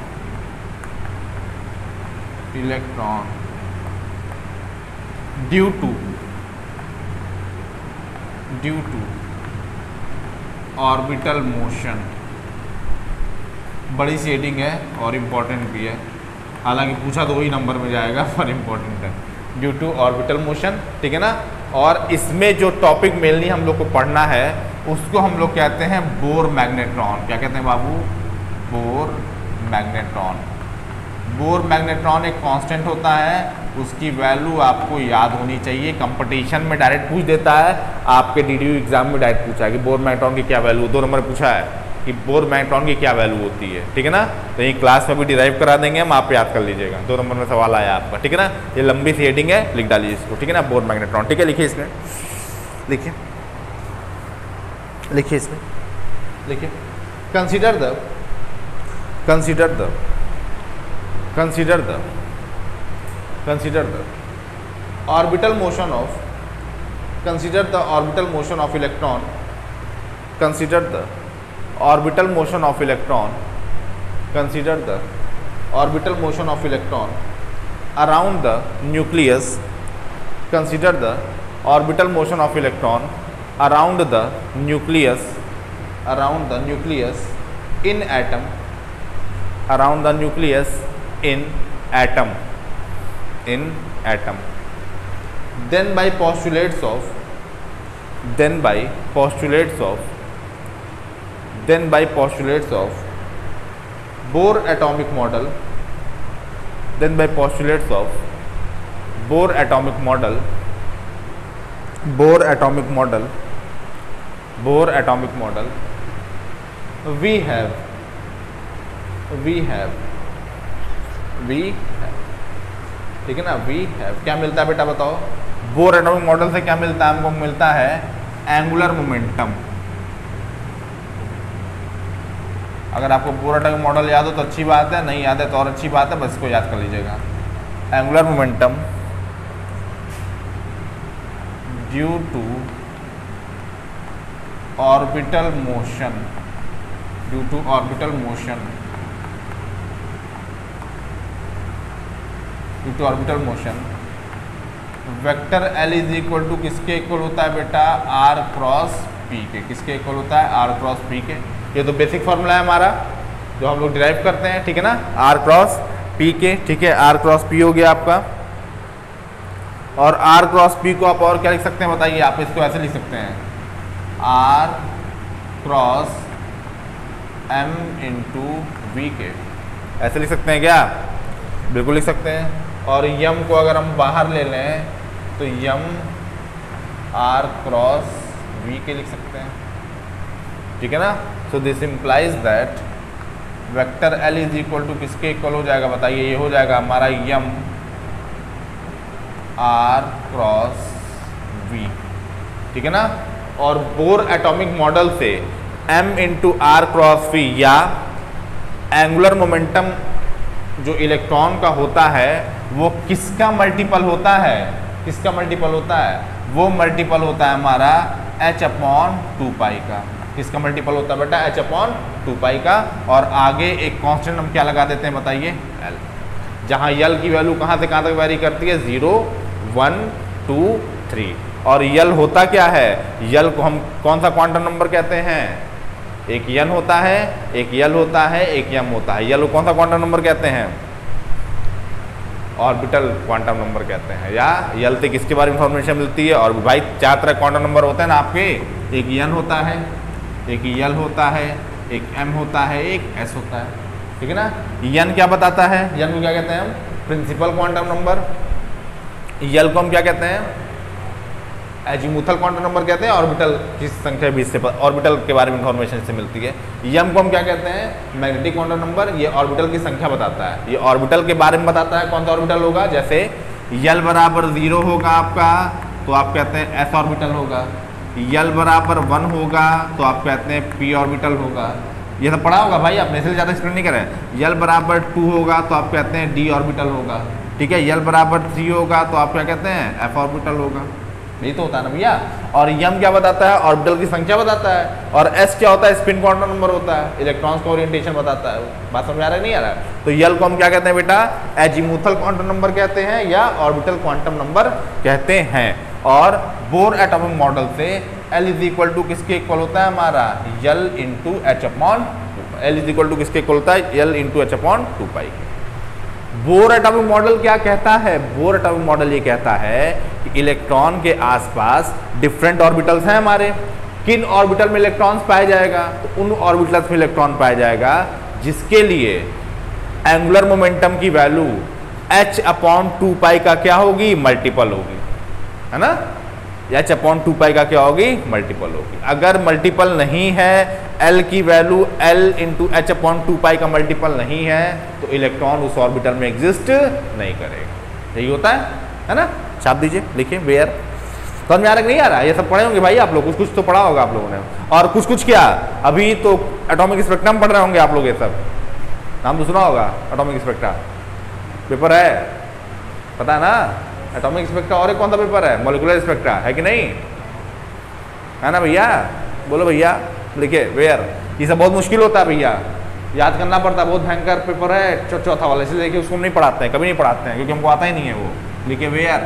electron due to due to orbital motion. बड़ी सी हेडिंग है और important भी है, हालांकि पूछा तो वही नंबर में जाएगा, पर इम्पॉर्टेंट है, ड्यू टू ऑर्बिटल मोशन, ठीक है ना। और इसमें जो टॉपिक मेनली हम लोग को पढ़ना है उसको हम लोग कहते हैं बोर मैग्नेट्रॉन। क्या कहते हैं बाबू, बोर मैग्नेट्रॉन। बोर मैग्नेट्रॉन एक कांस्टेंट होता है, उसकी वैल्यू आपको याद होनी चाहिए, कंपटीशन में डायरेक्ट पूछ देता है, आपके डीडीयू एग्जाम में डायरेक्ट पूछा है कि बोर मैग्नेट्रॉन की क्या वैल्यू, दो नंबर पूछा है कि बोर मैग्नेट्रॉन की क्या वैल्यू होती है, ठीक है ना। तो ये क्लास में भी डिराइव करा देंगे हम, आप याद कर लीजिएगा, दो नंबर में सवाल आया आपका, ठीक है ना। ये लंबी सी हेडिंग है, लिख डालिए इसको, ठीक है ना, बोर मैग्नेट्रॉन, ठीक है, लिखिए इसमें, लिखिए लिखिए इसमें लिखिए। Consider the consider the consider the consider the orbital motion of consider the orbital motion of electron consider the orbital motion of electron consider the orbital motion of electron around the nucleus consider the orbital motion of electron around the nucleus around the nucleus in atom around the nucleus in atom in atom then by postulates of then by postulates of then by postulates of Bohr atomic model then by postulates of Bohr atomic model Bohr atomic model Bohr atomic model we have we have we have ठीक है ना, we have क्या मिलता है बेटा बताओ, bore atomic model से क्या मिलता है हमको, मिलता है एंगुलर मोमेंटम। अगर आपको बोर एटॉमिक मॉडल याद हो तो अच्छी बात है, नहीं याद है तो और अच्छी बात है, बस इसको याद कर लीजिएगा। Angular momentum due to orbital motion due to orbital motion due to orbital motion vector L is equal to किसके इक्वल होता है बेटा, आर क्रॉस पी के। किसके इक्वल होता है, आर क्रॉस पी के। ये तो बेसिक फॉर्मूला है हमारा जो हम लोग डिराइव करते हैं, ठीक है ना, आर क्रॉस पी के, ठीक है। आर क्रॉस पी हो गया आपका, और आर क्रॉस पी को आप और क्या लिख सकते हैं बताइए, आप इसको ऐसे लिख सकते हैं, R cross M into V के, ऐसे लिख सकते हैं क्या, बिल्कुल लिख सकते हैं। और यम को अगर हम बाहर ले लें तो यम आर क्रॉस वी के लिख सकते हैं, ठीक है ना। So this implies that vector L is equal to किसके इक्वल हो जाएगा बताइए, ये हो जाएगा हमारा यम आर क्रॉस वी, ठीक है ना। और बोर एटॉमिक मॉडल से m into R cross V या एंगुलर मोमेंटम जो इलेक्ट्रॉन का होता है वो किसका मल्टीपल होता है, किसका मल्टीपल होता है, वो मल्टीपल होता है हमारा h अपॉन टू पाई का। किसका मल्टीपल होता है बेटा, h अपॉन टू पाई का। और आगे एक कांस्टेंट हम क्या लगा देते हैं बताइए, l, जहाँ l की वैल्यू कहाँ से कहाँ तक वेरी करती है, जीरो वन टू थ्री। और यल होता क्या है, यल को हम कौन सा क्वांटम नंबर कहते हैं, एक यन होता है, एक यल होता है, एक यम होता है। यल को कौन सा क्वांटम नंबर कहते हैं, ऑर्बिटल क्वांटम नंबर कहते हैं। या यल से किसके बारे में इंफॉर्मेशन मिलती है, और भाई चार तरह क्वांटम नंबर होते हैं ना आपके, एक यन होता है, एक यल होता है, एक एम होता है, एक एस होता है, ठीक है ना। यन क्या बताता है, यन को क्या कहते हैं हम, प्रिंसिपल क्वांटम नंबर। यल को हम क्या कहते हैं, एजीमुथल क्वांटम नंबर कहते हैं, ऑर्बिटल की संख्या भी इससे ऑर्बिटल के बारे में इंफॉर्मेशन इससे मिलती है। यम को हम क्या कहते हैं, मैग्नेटिक क्वांटम नंबर, ये ऑर्बिटल की संख्या बताता है, ये ऑर्बिटल के बारे में बताता है कौन सा ऑर्बिटल होगा। जैसे यल बराबर जीरो होगा आपका तो आप कहते हैं एस ऑर्बिटल होगा, यल बराबर वन होगा तो आप कहते हैं पी ऑर्बिटल होगा। ये सब पढ़ा होगा भाई आपने, इसलिए ज़्यादा एक्सप्लेन नहीं करें। यल बराबर टू होगा तो आप कहते हैं डी ऑर्बिटल होगा, ठीक है। यल बराबर थ्री होगा तो आप क्या कहते हैं, एफ ऑर्बिटल होगा। यही तो होता है ना भैया। और यम क्या बताता है, ऑर्बिटल की संख्या बताता है। और एस क्या होता है, स्पिन क्वांटम नंबर होता है, इलेक्ट्रॉन्स का ओरिएंटेशन बताता है। बात समझ आ रहा है नहीं आ रहा है। तो यल को हम क्या कहते हैं बेटा, एजीमुथल क्वांटम नंबर कहते हैं या ऑर्बिटल क्वांटम नंबर कहते हैं। और बोर एटॉमिक मॉडल से एल इज इक्वल टू किसके इक्वल होता है हमारा, L into H upon, L is equal to किसके इक्वल होता है, L into H upon two pi. Bohr atomic model क्या कहता है, बोर एटॉमिक मॉडल ये कहता है कि इलेक्ट्रॉन के आसपास डिफरेंट ऑर्बिटल्स हैं हमारे, किन ऑर्बिटल में इलेक्ट्रॉन्स पाया जाएगा, तो उन ऑर्बिटल्स में इलेक्ट्रॉन पाया जाएगा जिसके लिए एंगुलर मोमेंटम की value h upon two pi का क्या होगी, मल्टीपल होगी, है ना। h अपॉन टू पाई का क्या होगी, मल्टीपल होगी। अगर मल्टीपल नहीं है, l की value l into H upon two pi का मल्टीपल नहीं है, तो इलेक्ट्रॉन उस ऑर्बिटल में एग्जिस्ट नहीं करेगा। यही होता है, है ना। छाप दीजिए, लिखिए वेयर। समझ में आ रहा नहीं आ रहा, ये सब पढ़े होंगे भाई आप लोग, कुछ कुछ तो पढ़ा होगा आप लोगों ने। और कुछ कुछ क्या, अभी तो एटॉमिक स्पेक्ट्रम पढ़ रहे होंगे आप लोग, ये सब नाम तो सुना होगा, एटॉमिक स्पेक्ट्रा पेपर है, पता है ना। एटॉमिक स्पेक्ट्रा और एक कौन सा पेपर है, मॉलिक्यूलर स्पेक्ट्रा, है कि नहीं, है ना भैया, बोलो भैया, लिखिए वेयर। ये सब बहुत मुश्किल होता है भैया, याद करना पड़ता है, बहुत भयंकर पेपर है चौथा वाला, इसलिए देखिए उसको नहीं पढ़ाते हैं, कभी नहीं पढ़ाते हैं, क्योंकि हमको आता ही नहीं है वो। लिखिए वेयर,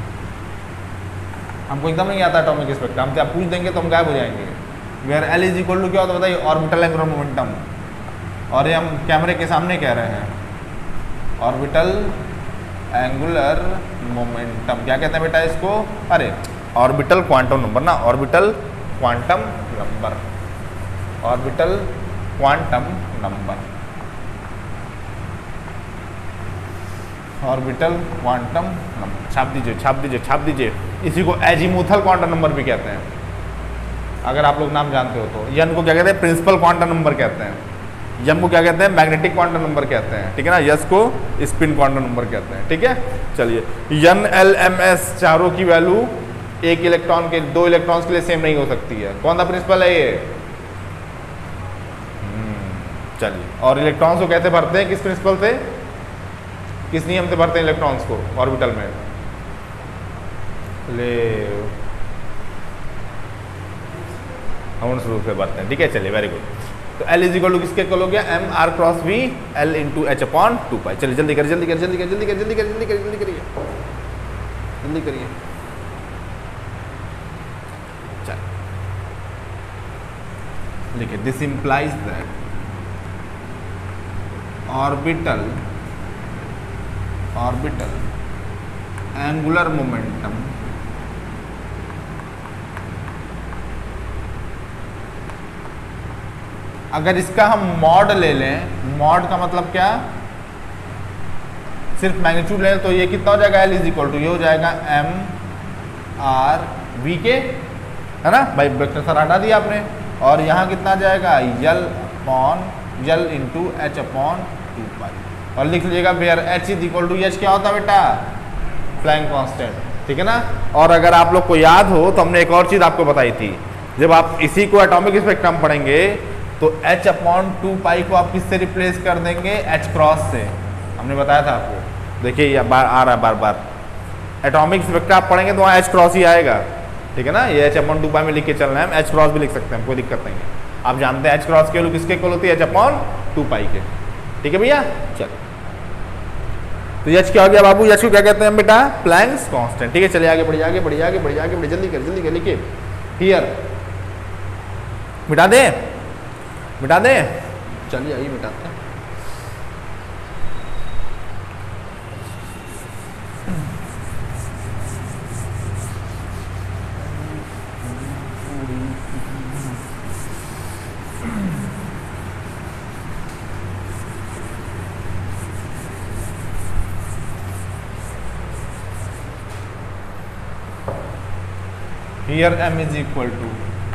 हमको एकदम नहीं आता एटॉमिक स्पेक्ट्रा, हमसे आप पूछ देंगे तो हम गायब हो जाएंगे। Where L is equal to क्या होता है बताइए, ऑर्बिटल एंगुलर मोमेंटम। और ये हम कैमरे के सामने कह रहे हैं, ऑर्बिटल एंगुलर मोमेंटम क्या कहते हैं बेटा इसको, अरे ऑर्बिटल क्वांटम नंबर ना, orbital quantum number, orbital quantum number, orbital quantum number. छाप दीजिए, छाप दीजिए, छाप दीजिए। इसी को एजीमुथल क्वांटम नंबर भी कहते हैं, अगर आप लोग नाम जानते हो तो। यन को क्या कहते हैं, प्रिंसिपल क्वांटम नंबर कहते हैं। यम को क्या कहते हैं, मैग्नेटिक क्वांटम नंबर कहते हैं, ठीक है ना। यस को स्पिन क्वांटम नंबर कहते हैं, ठीक है। चलिए, यन एल एम एस चारों की वैल्यू एक इलेक्ट्रॉन के, दो इलेक्ट्रॉन्स के लिए सेम नहीं हो सकती है। कौन सा प्रिंसिपल है ये, चलिए। और इलेक्ट्रॉन्स को कैसे भरते हैं, किस प्रिंसिपल से, किस नियम से भरते हैं इलेक्ट्रॉन्स को ऑर्बिटल में, ले हाउंस रूल से भरते हैं, ठीक है। चलिए, वेरी गुड। तो L इज इक्वल टू किसके इक्वल हो गया, M R cross V L into H upon two pi. चलिए जल्दी करिए, जल्दी करिए, जल्दी करिए, जल्दी करिए, जल्दी करिए, जल्दी करिए, जल्दी करिए, जल्दी करिए। चलिए लिखिए, this implies that orbital orbital angular momentum अगर इसका हम मॉड ले लें, मॉड का मतलब क्या, सिर्फ मैग्नीट्यूड ले लें, तो ये कितना हो जाएगा, एल इज इक्वल टू ये हो जाएगा एम आर वी के, है ना भाई, वेक्टर सर हटा दिया आपने। और यहाँ कितना जाएगा, L upon L into H upon two pi, और लिख लीजिएगा where H is equal to, H क्या होता है बेटा, फ्लाइंग कांस्टेंट, ठीक है ना। और अगर आप लोग को याद हो तो हमने एक और चीज़ आपको बताई थी, जब आप इसी को एटॉमिक स्पेक्ट्रम पढ़ेंगे तो एच अपॉन टू पाई को आप किससे रिप्लेस कर देंगे, एच क्रॉस से, हमने बताया था आपको। देखिए ये बार आ रहा है बार बार, एटॉमिक स्पेक्ट्रम आप पढ़ेंगे तो वहाँ एच क्रॉस ही आएगा, ठीक है ना। ये एच अपॉन टू पाई में लिख के चलना है, एच क्रॉस भी लिख सकते हैं, कोई दिक्कत नहीं है। आप जानते हैं एच क्रॉस के वैल्यू किसके इक्वल होती है, एच अपॉन टू पाई के, ठीक है भैया। चल तो एच क्या हो गया बाबू, एच को क्या कहते हैं बेटा, प्लैंक्स कांस्टेंट, ठीक है। चलिए आगे बढ़िए, आगे बढ़िए, आगे बढ़िए, आगे बढ़िए, जल्दी कर जल्दी कर, लिखिए हियर, मिटा दे मिटा दे, चलिए आइए मिटाते हैं। Here m is equal to,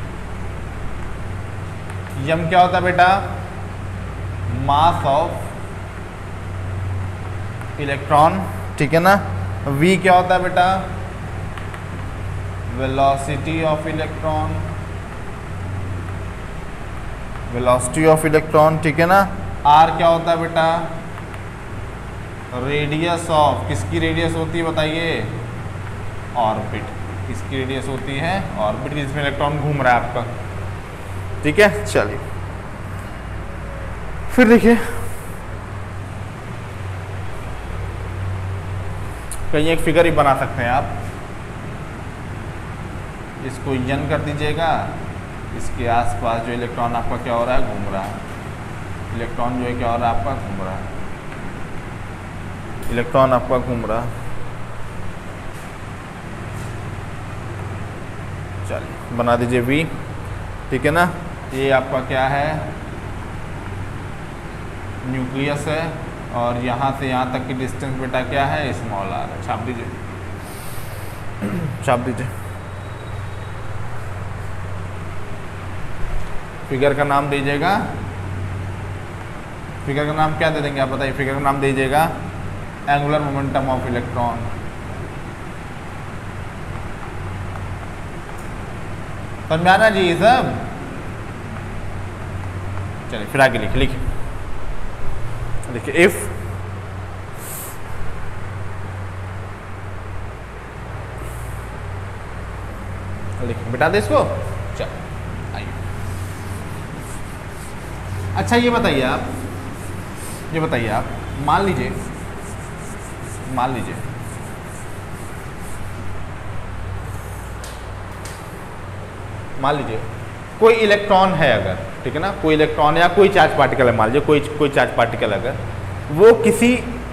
m क्या होता है बेटा, मास ऑफ इलेक्ट्रॉन, ठीक है ना। v क्या होता है बेटा, velocity of electron, velocity of electron, ठीक है ना। r क्या होता है बेटा, रेडियस ऑफ, किसकी रेडियस होती है बताइए, ऑर्बिट, किसकी रेडियस होती है, ऑर्बिट, जिसमें इलेक्ट्रॉन घूम रहा है आपका, ठीक है। चलिए फिर देखिए, कहीं एक फिगर ही बना सकते हैं आप, इसको यन कर दीजिएगा, इसके आसपास जो इलेक्ट्रॉन आपका क्या हो रहा है, घूम रहा है, इलेक्ट्रॉन जो है क्या हो रहा है आपका, घूम रहा है, इलेक्ट्रॉन आपका घूम रहा है। चलिए बना दीजिए v, ठीक है ना। ये आपका क्या है, न्यूक्लियस है, और यहाँ से यहाँ तक की डिस्टेंस बेटा क्या है, स्मॉल आर है। छाप दीजिए, छाप दीजिए। फिगर का नाम दीजिएगा, फिगर का नाम क्या दे देंगे आप बताइए, फिगर का नाम दीजिएगा एंगुलर मोमेंटम ऑफ इलेक्ट्रॉन, समझाना जी सब। चलिए फिर आगे लिखिए, लिखिए देखिए, इफ लिखिए, बिटा दे इसको। चल आइए, अच्छा ये बताइए आप, ये बताइए आप, मान लीजिए मान लीजिए मान लीजिए कोई इलेक्ट्रॉन है अगर, ठीक है ना, कोई इलेक्ट्रॉन या कोई चार्ज पार्टिकल है, मान लीजिए कोई कोई चार्ज पार्टिकल अगर वो किसी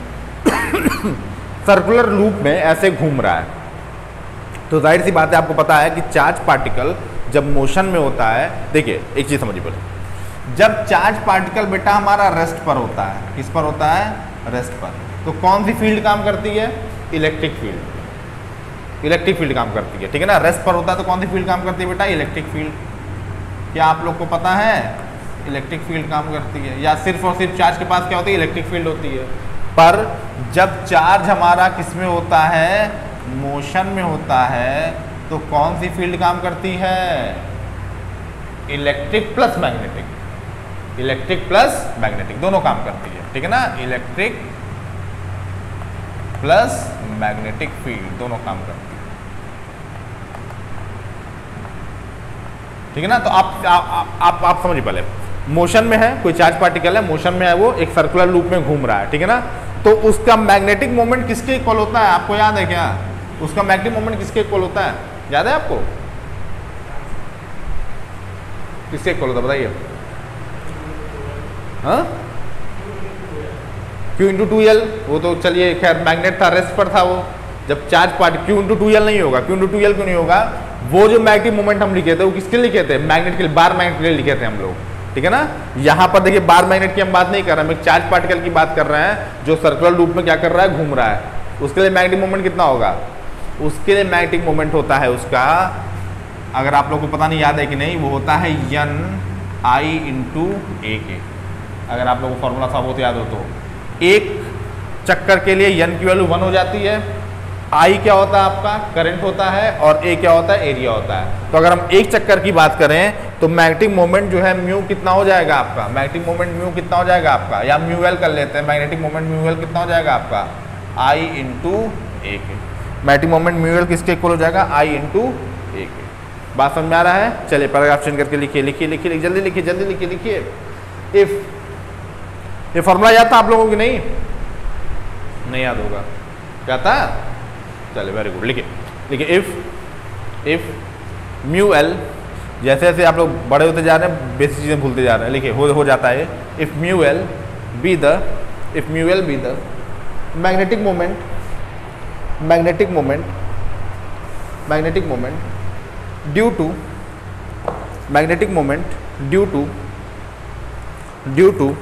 सर्कुलर लूप में ऐसे घूम रहा है, तो जाहिर सी बात है आपको पता है कि चार्ज पार्टिकल जब मोशन में होता है, देखिए एक चीज़ समझिए बोले, जब चार्ज पार्टिकल बेटा हमारा रेस्ट पर होता है, किस पर होता है, रेस्ट पर, तो कौन सी फील्ड काम करती है, इलेक्ट्रिक फील्ड, इलेक्ट्रिक फील्ड काम करती है, ठीक है ना। रेस्ट पर होता है तो कौन सी फील्ड काम करती है बेटा, इलेक्ट्रिक फील्ड। क्या आप लोग को पता है, इलेक्ट्रिक फील्ड काम करती है, या सिर्फ और सिर्फ चार्ज के पास क्या होती है, इलेक्ट्रिक फील्ड होती है। पर जब चार्ज हमारा किस में होता है, मोशन में होता है, तो कौन सी फील्ड काम करती है, electric plus magnetic, electric plus magnetic दोनों काम करती है, ठीक है ना। इलेक्ट्रिक प्लस मैग्नेटिक फील्ड दोनों काम करती है, ठीक है ना। तो आप आप आप, आप समझिए, पहले मोशन में है, कोई चार्ज पार्टिकल है, मोशन में है, वो एक सर्कुलर लूप में घूम रहा है, ठीक है ना। तो उसका मैग्नेटिक मोमेंट किसके इक्वल होता है, आपको याद है क्या, उसका मैग्नेटिक मोमेंट किसके इक्वल होता है, याद है आपको, किसके इक्वल होता है बताइए, हाँ, क्यू इंटू टू एल। वो तो चलिए खैर मैग्नेट था, रेस्ट पर था वो, जब charge part Q into two L नहीं होगा, क्यू इंटू टू एल क्यों नहीं होगा, वो जो मैग्नेटिक मोमेंट हम लिखे थे वो किसके लिए लिखे थे, मैग्नेट के लिए, बार मैग्नेट के लिए लिखे थे हम लोग, ठीक है ना। यहाँ पर देखिए बार मैग्नेट की हम बात नहीं कर रहे हैं, हम एक चार्ज पार्टिकल की बात कर रहे हैं जो सर्कुलर लूप में क्या कर रहा है, घूम रहा है, उसके लिए मैग्नेटिक मोमेंट कितना होगा, उसके लिए मैग्नेटिक मोमेंट होता है उसका, अगर आप लोग को पता नहीं याद है कि नहीं, वो होता है यन आई इंटू ए के, अगर आप लोगों को फॉर्मूला था बहुत याद हो तो, एक चक्कर के लिए एन की वैल्यू वन हो जाती है, आई क्या होता है आपका करंट होता है, और ए क्या होता है एरिया होता है। तो अगर हम एक चक्कर की बात करें तो मैग्नेटिक मोमेंट जो है म्यू कितना हो जाएगा आपका, मैग्नेटिक मोमेंट म्यू कितना हो जाएगा आपका, या म्यू एल कर लेते हैं, मैग्नेटिक मोमेंट म्यू एल कितना हो जाएगा आपका, आई इंटू ए के। मैग्नेटिक मोमेंट म्यू एल किसके इक्वल हो जाएगा, आई इंटू ए के। बात समझ में आ रहा है? चलिए पैराग्राफ चेंज करके लिखिए लिखिए लिखिए जल्दी लिखिए जल्दी लिखिए लिखिए। इफ ये फॉर्मूला याद था आप लोगों की? नहीं नहीं याद होगा, क्या था? चलिए वेरी गुड, लिखिए लिखिए इफ इफ म्यू एल, जैसे जैसे आप लोग बड़े होते जा रहे हैं बेसिक चीज़ें भूलते जा रहे हैं, लिखिए हो हो जाता है। If mu L B the if mu L B the magnetic moment magnetic moment magnetic moment due to magnetic moment due to due to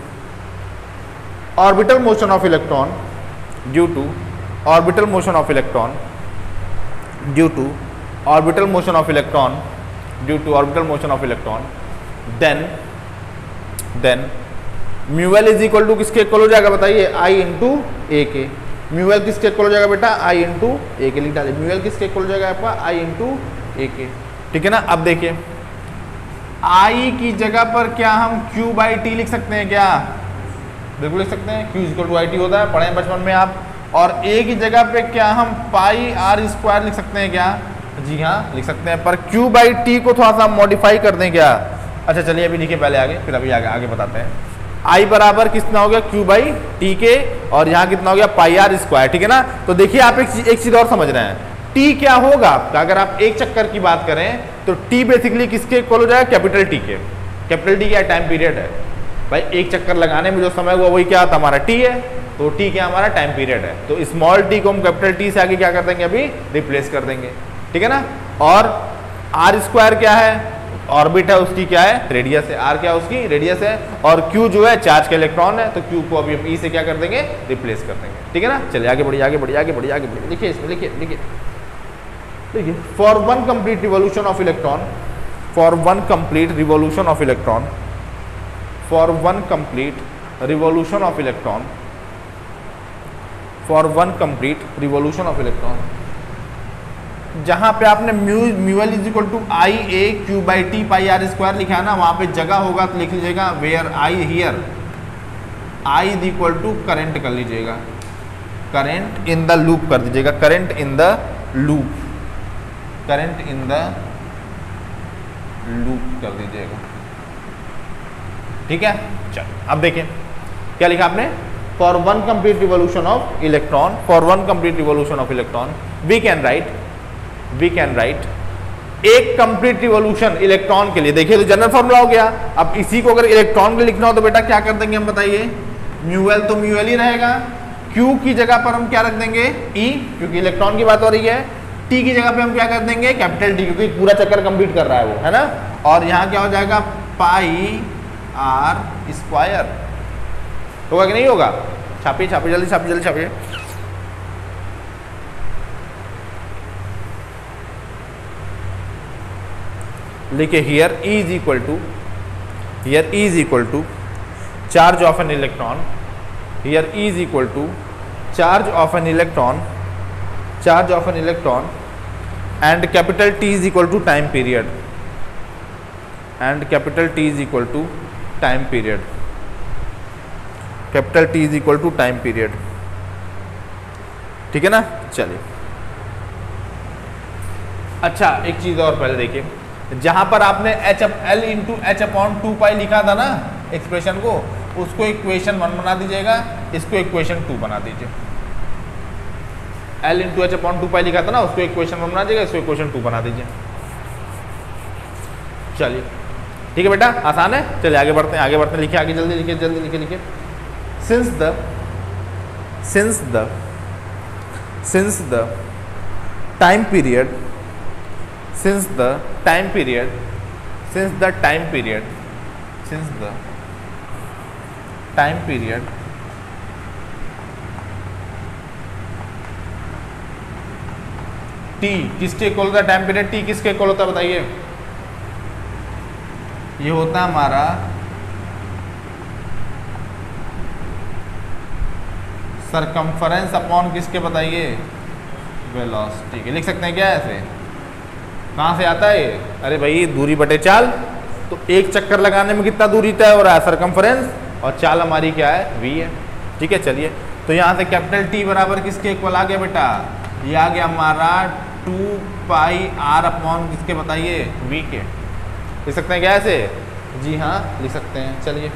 orbital motion of electron due to orbital motion of electron due to orbital motion of electron due to orbital motion of electron then then mu L is equal to किसके equal हो जाएगा बताइए, आई into A के। Mu L किसके equal हो जाएगा बेटा, आई into A के। लिख डालिए म्यू एल किसके इक्वल हो जाएगा आपका, आई इंटू ए के। ठीक है ना? अब देखिए आई की जगह पर क्या हम क्यू बाई टी लिख सकते हैं क्या? बिल्कुल लिख सकते हैं, Q equal to I T होता है, पढ़े बचपन में आप। और ए की जगह पे क्या हम पाई आर स्क्वायर लिख सकते हैं क्या? जी हाँ लिख सकते हैं, पर क्यू बाई टी को थोड़ा सा मॉडिफाई कर दें क्या? अच्छा चलिए अभी लिखिए पहले आगे, फिर अभी आगे आगे बताते हैं। आई बराबर कितना हो गया क्यू बाई टी के, और यहाँ कितना हो गया पाई आर स्क्वायर। ठीक है ना? तो देखिए आप एक एक चीज और समझ रहे हैं, टी क्या होगा आपका, अगर आप एक चक्कर की बात करें तो टी बेसिकली किसके इक्वल हो जाएगा, कैपिटल टी के। कैपिटल टी क्या टाइम पीरियड है भाई, एक चक्कर लगाने में जो समय हुआ वही क्या था हमारा टी है, तो टी क्या हमारा टाइम पीरियड है। तो स्मॉल टी को हम कैपिटल टी से आगे क्या कर देंगे, अभी रिप्लेस कर देंगे। ठीक है ना? और आर स्क्वायर क्या है, ऑर्बिट है उसकी क्या है, रेडियस है। आर क्या है उसकी रेडियस है, और क्यू जो है चार्ज का इलेक्ट्रॉन है, तो क्यू को अभी हम ई से क्या कर देंगे, रिप्लेस कर देंगे। ठीक है ना? चलिए आगे बढ़िए आगे बढ़िए आगे बढ़िए आगे बढ़िए लिखिए इसमें लिखिए लिखिए लिखिए for one complete revolution of electron for one complete revolution of electron for one complete revolution of electron for one complete revolution of electron, जहां पे आपने mu mu L is equal to I A Q by T pi R square लिखा है ना, वहां पे जगह होगा तो लिख लीजिएगा where I here I is equal to current कर लीजिएगा, करंट इन द लूप कर दीजिएगा, current in the loop current in the loop कर दीजिएगा। ठीक है? चलो अब देखें क्या लिखा आपने, for one complete revolution of electron for one complete revolution of electron we can write we can write एक कंप्लीट रिवॉल्यूशन इलेक्ट्रॉन के लिए। देखिए तो जनरल फॉर्मूला हो गया। अब इसी को अगर इलेक्ट्रॉन के लिए लिखना हो तो बेटा क्या कर देंगे हम बताइए, म्यू एल तो म्यू एल ही रहेगा, क्यू की जगह पर हम क्या रख देंगे ई, क्योंकि इलेक्ट्रॉन की बात हो रही है। टी की जगह पे हम क्या कर देंगे कैपिटल टी, क्योंकि पूरा चक्कर कंप्लीट कर रहा है वो, है ना? और यहाँ क्या हो जाएगा पाई आर स्क्वायर, होगा कि नहीं होगा? छापिए छापिए जल्दी छापिए जल्दी छापिए। लिखिए here E is equal to here E is equal to charge of an electron here E is equal to charge of an electron charge of an electron and capital T is equal to time period and capital T is equal to time period capital T is equal to time period. ठीक है ना? चलिए अच्छा एक चीज और पहले देखिए, जहां पर आपने H L into H upon two pi लिखा था ना एक्सप्रेशन को, उसको इक्वेशन वन बना दीजिएगा, इसको इक्वेशन टू बना दीजिए। L into H upon two pi लिखा था ना, उसको इक्वेशन वन बना दीजिएगा, इसको इक्वेशन टू बना दीजिए। चलिए ठीक है बेटा, आसान है। चलिए आगे बढ़ते हैं आगे बढ़ते हैं लिखिए आगे जल्दी लिखिए जल्दी लिखिए लिखिए since the since the since the time period since the time period since the time period since the time period t किसके इक्वल होता है, टाइम पीरियड t किसके इक्वल होता है बताइए? ये होता है हमारा सरकमफरेंस अपॉन किसके बताइए, वेलोसिटी के। लिख सकते हैं क्या ऐसे, कहाँ से आता है ये, अरे भाई दूरी बटे चाल, तो एक चक्कर लगाने में कितना दूरी तय हो रहा है, सरकमफरेंस, और चाल हमारी क्या है, वी है। ठीक है, चलिए तो यहाँ से कैपिटल टी बराबर किसके इक्वल आ गया बेटा, ये आ गया हमारा टू पाई आर अपॉन किसके बताइए, वी के। लिख सकते हैं क्या ऐसे, जी हाँ लिख सकते हैं। चलिए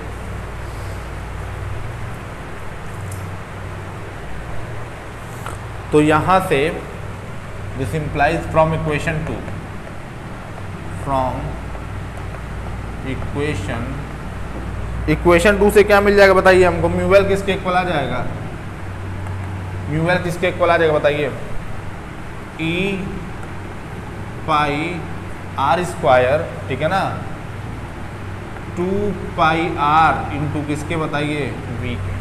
तो यहाँ से this implies from equation two, from equation equation two से क्या मिल जाएगा बताइए हमको, म्यूवेल किसके इक्वल आ जाएगा, म्यूवेल किसके इक्वल आ जाएगा बताइए, ई पाई आर स्क्वायर, ठीक है ना, टू पाई आर इंटू किसके बताइए, वी के।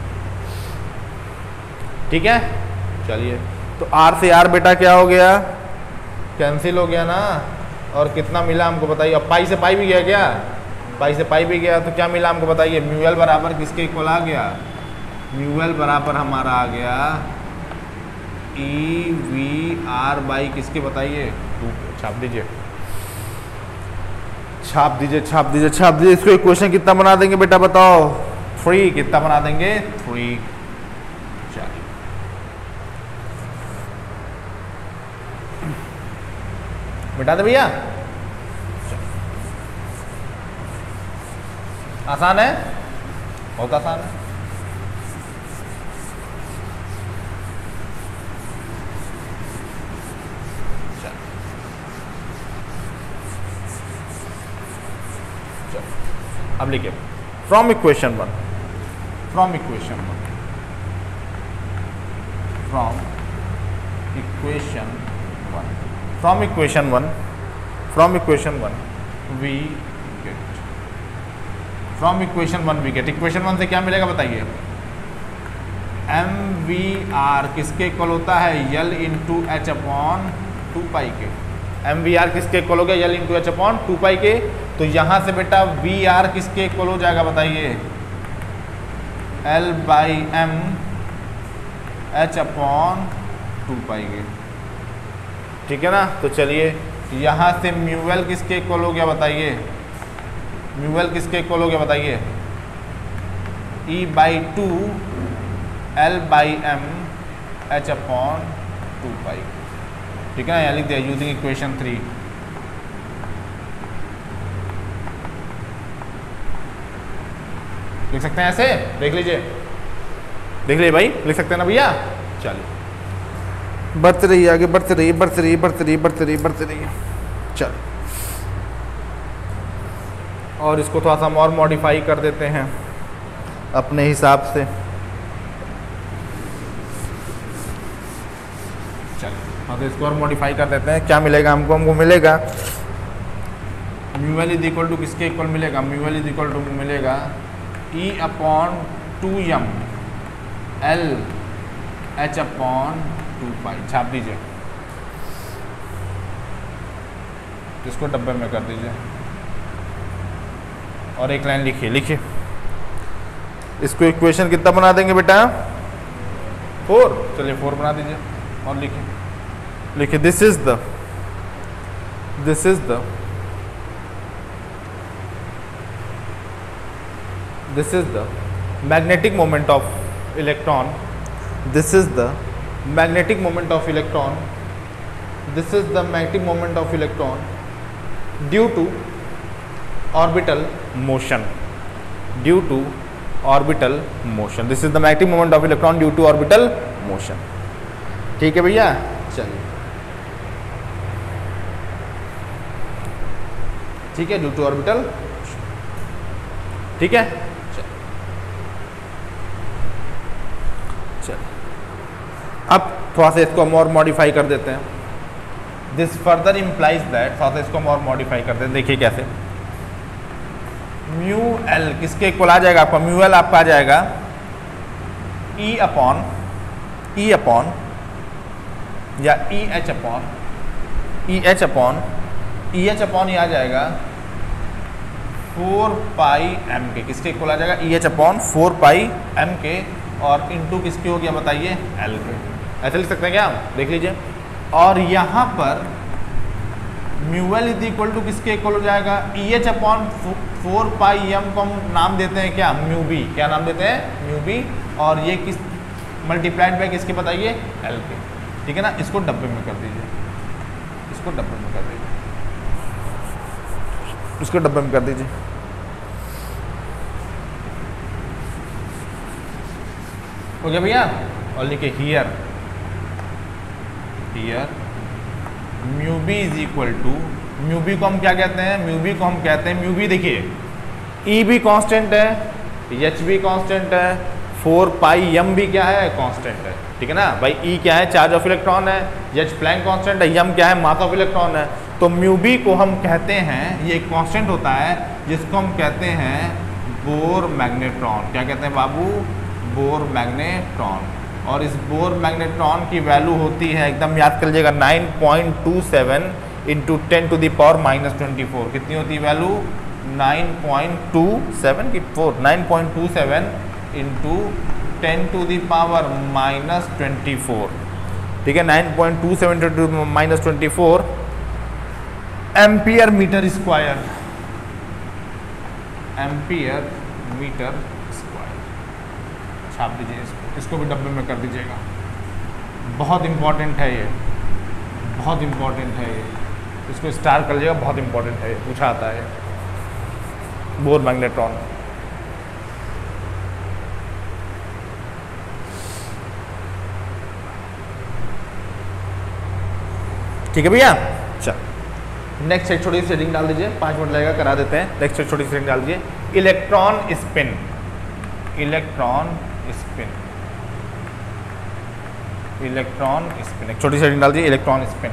ठीक है, चलिए तो आर से आर बेटा क्या हो गया, कैंसिल हो गया ना, और कितना मिला हमको बताइए, अब पाई से पाई भी गया क्या, पाई से पाई भी गया, तो क्या मिला हमको बताइए, म्यूएल बराबर किसके इक्वल आ गया, म्यूएल बराबर हमारा आ गया ई वी आर बाई किसके बताइए, टू। छाप दीजिए छाप दीजिए छाप dीजिए छाप दीजिए इसको इक्वेशन कितना बना देंगे बेटा बताओ, थ्री। कितना बना देंगे, थ्री। चलिए बेटा दे भैया, आसान है, बहुत आसान है। अब लिखिए from equation one, from equation one, from equation one, from equation one, from equation one we get, from equation one we get, equation one से क्या मिलेगा बताइए, एम वी आर किसके इक्वल होता है, L into H upon two pi के। M V R किसके equal हो गया, L into H upon two pi के। तो यहाँ से बेटा वी आर किसके इक्वल हो जाएगा बताइए, L by M H upon two pi के। ठीक है ना, तो चलिए यहाँ से म्यूएल किसके इक्वल हो गया बताइए, म्यूएल किसके इक्वल हो गया बताइए, E by two L by M H upon two pi. ठीक है ना, यहाँ लिख दिया यूजिंग इक्वेशन थ्री। लिख सकते हैं ऐसे, देख लीजिए देख लीजिए भाई, लिख सकते हैं ना भैया। चलिए बढ़ते रहिए आगे, बढ़ते रहिए बढ़ते रहिए बढ़ते रहिए बढ़ते रहिए बढ़ते रहिए चल, और इसको थोड़ा सा हम और मॉडिफाई कर देते हैं अपने हिसाब से। चलिए हाँ, तो इसको और मॉडिफाई कर देते हैं। क्या मिलेगा हमको, हमको मिलेगा म्यूएल इज इक्वल टू किसके इक्वल मिलेगा, म्यूएल इज इक्वल टू मिलेगा E upon two M L H upon two pi. छाप दीजिए, इसको डब्बे में कर दीजिए और एक लाइन लिखिए, लिखिए इसको इक्वेशन कितना बना देंगे बेटा, फोर। चलिए फोर बना दीजिए और लिखिए, लिखिए this is the this is the this is the magnetic moment of electron, this is the magnetic moment of electron, this is the magnetic moment of electron due to orbital motion, due to orbital motion, this is the magnetic moment of electron due to orbital motion। ठीक है भैया, चलिए ठीक है, due to orbital, ठीक है। अब थोड़ा सा इसको हम और मॉडिफाई कर देते हैं। दिस फर्दर इम्प्लाइज दैट, थोड़ा सा इसको हम और मॉडिफाई करते हैं। देखिए कैसे, म्यू एल किसके इक्वल आ जाएगा आपका, म्यू एल आपका आ जाएगा ई अपॉन ई अपॉन या E H upon E H upon E H upon ये आ जाएगा फोर पाई एम के। किसके इक्वल आ जाएगा, E H upon four pi M के और इंटू किसकी हो गया बताइए, एल के। ऐसे लिख सकते हैं क्या हम, देख लीजिए। और यहाँ पर mu L is equal to किसके इक्वल हो जाएगा, E H upon four pi M को हम नाम देते हैं क्या, म्यू बी। क्या नाम देते हैं, म्यू बी। और ये किस मल्टीप्लाइड बाय किसके बताइए, एल के। ठीक है ना, इसको डब्बे में कर दीजिए, इसको डब्बे में कर दीजिए, इसको डब्बे में कर दीजिए। हो गया भैया। और लिखिए here, here mu B is equal to, mu B को हम क्या कहते हैं, म्यू बी को हम कहते हैं, म्यू बी देखिए ई भी कांस्टेंट है, एच भी कांस्टेंट है, फोर पाई एम भी क्या है, कांस्टेंट है। ठीक है ना भाई, ई क्या है, चार्ज ऑफ इलेक्ट्रॉन है, एच प्लैंक कांस्टेंट है, एम क्या है, मास ऑफ इलेक्ट्रॉन है। तो म्यू बी को हम कहते हैं, ये एक कांस्टेंट होता है जिसको हम कहते हैं बोर मैग्नेट्रॉन। क्या कहते हैं बाबू, बोर मैग्नेट्रॉन। और इस बोर मैग्नेट्रॉन की वैल्यू होती है, एकदम याद कर लीजिएगा, nine point two seven into ten to the power minus twenty four. कितनी होती है value, nine point two seven की four, nine point two seven into ten to the power minus twenty four. ठीक है, nine point two seven into minus twenty four ampere metre square, ampere metre square. छाप दीजिए इसको, इसको भी डब्बे में कर दीजिएगा। बहुत इंपॉर्टेंट है ये, बहुत इंपॉर्टेंट है ये, इसको स्टार कर लीजिएगा, बहुत इंपॉर्टेंट है, पूछा आता है बोर मैग्नेट्रॉन। ठीक है भैया। चल नेक्स्ट एक छोटी सी सेटिंग डाल दीजिए, पाँच मिनट लगेगा, करा देते हैं। नेक्स्ट एक छोटी सी सेटिंग डाल दीजिए, electron spin, electron spin, electron spin. एक छोटी सेटिंग डाल दीजिए, इलेक्ट्रॉन स्पिन,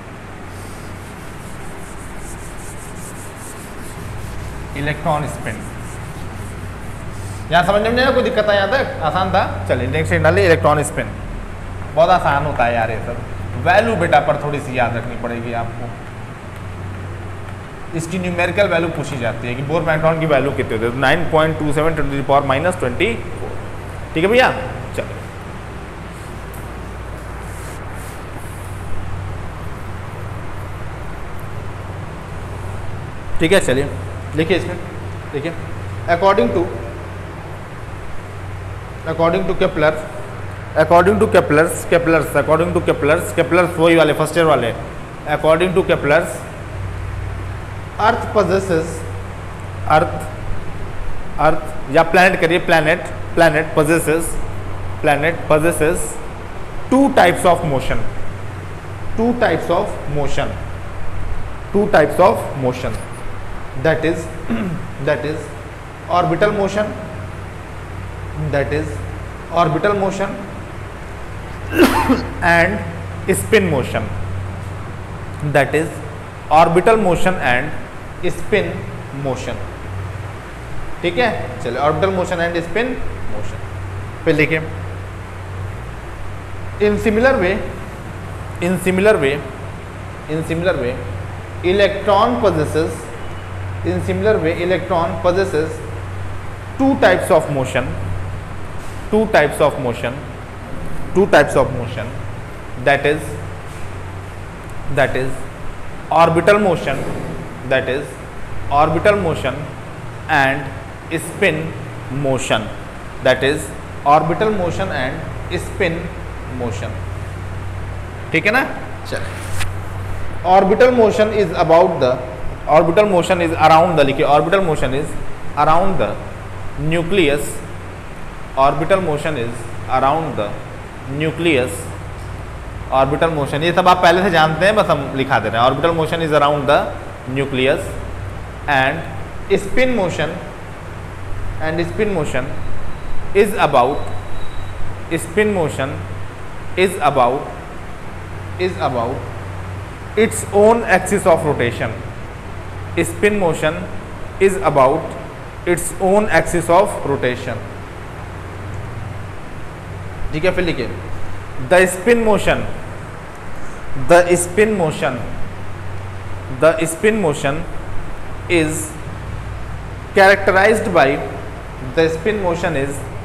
इलेक्ट्रॉन स्पिन। यहाँ समझने में कोई दिक्कत है, यहाँ तक आसान था। चलिए नेक्स्ट सेटिंग डालिए, इलेक्ट्रॉन स्पिन। बहुत आसान होता है यार ये सब। वैल्यू बेटा पर थोड़ी सी याद रखनी पड़ेगी आपको। इसकी न्यूमेरिकल वैल्यू पूछी जाती है कि बोर मैग्नेट्रॉन की वैल्यू कितनी होती है, nine point two seven to the power minus twenty four. ठीक है भैया। चलो ठीक है, चलिए लिखिए इसमें, देखिए according to according to Kepler according to Kepler's Kepler's according to Kepler's Kepler's वही वाले फर्स्ट ईयर वाले। According to Kepler's earth possesses earth earth या प्लैनेट करिए, planet planet possesses planet possesses two types of motion, two types of motion two types of motion that is that is orbital motion, that is orbital motion and spin motion, that is orbital motion and spin motion। ठीक है, चलिए orbital motion and spin motion फिर लिखिए, in similar way in similar way in similar way electron possesses in similar way electron possesses two types of motion two types of motion two types of motion that is that is orbital motion that is orbital motion and spin motion that is orbital motion and spin motion। ठीक है ना। चलिए orbital motion is about the orbital motion is around the लिखिए orbital motion is around the nucleus orbital motion is around the nucleus orbital motion, ये सब आप पहले से जानते हैं, बस हम लिखा दे रहे हैं। orbital motion is around the nucleus and spin motion and spin motion is about spin motion is about is about its own axis of rotation। spin motion is about its own axis of rotation। ठीक है, फिर लिखिए the spin motion the spin motion the spin motion is characterized by the spin motion is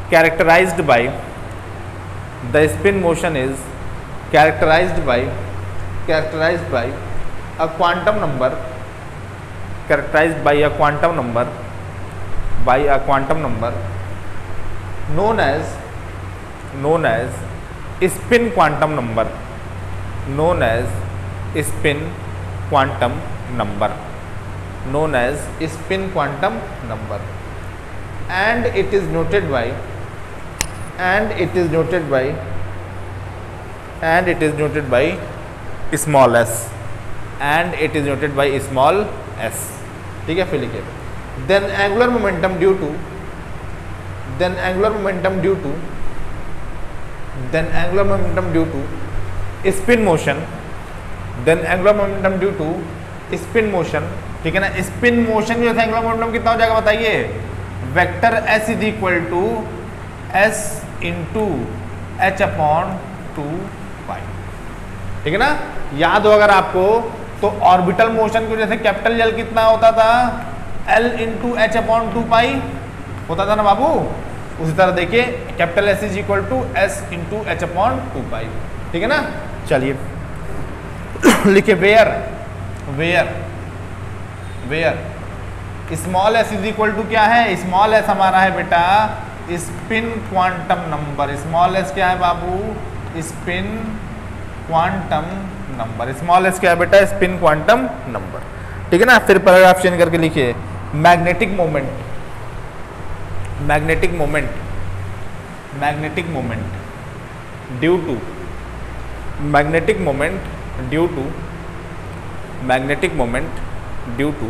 characterized by the spin motion is characterized by characterized by a quantum number characterized by a quantum number by a quantum number known as known as spin quantum number known as spin quantum number known as spin quantum number and it is noted by and it is noted by and it is noted by small s and it is noted by small s. ठीक है, फिर लिखिए then angular momentum due to then angular momentum due to then angular momentum due to spin motion then angular momentum due to spin motion, ठीक है ना. Spin motion जो है angular momentum कितना हो जाएगा बताइए, vector s is equal to S into H upon two pi, ठीक है ना. याद हो अगर आपको तो ऑर्बिटल मोशन की जैसे कैपिटल एल कितना होता था, L into H upon two pi होता था ना बाबू. उसी तरह देखिए capital S is equal to S into H upon two pi, ठीक है ना. चलिए लिखिए where where where small S is equal to क्या है, स्मॉल एस हमारा है बेटा spin quantum number. Small S क्या है बाबू, spin quantum number. Small S क्या है बेटा, स्पिन क्वांटम नंबर, ठीक है ना. फिर पैराग्राफ चेंज करके लिखिए magnetic moment magnetic moment magnetic moment due to magnetic moment due to magnetic moment due to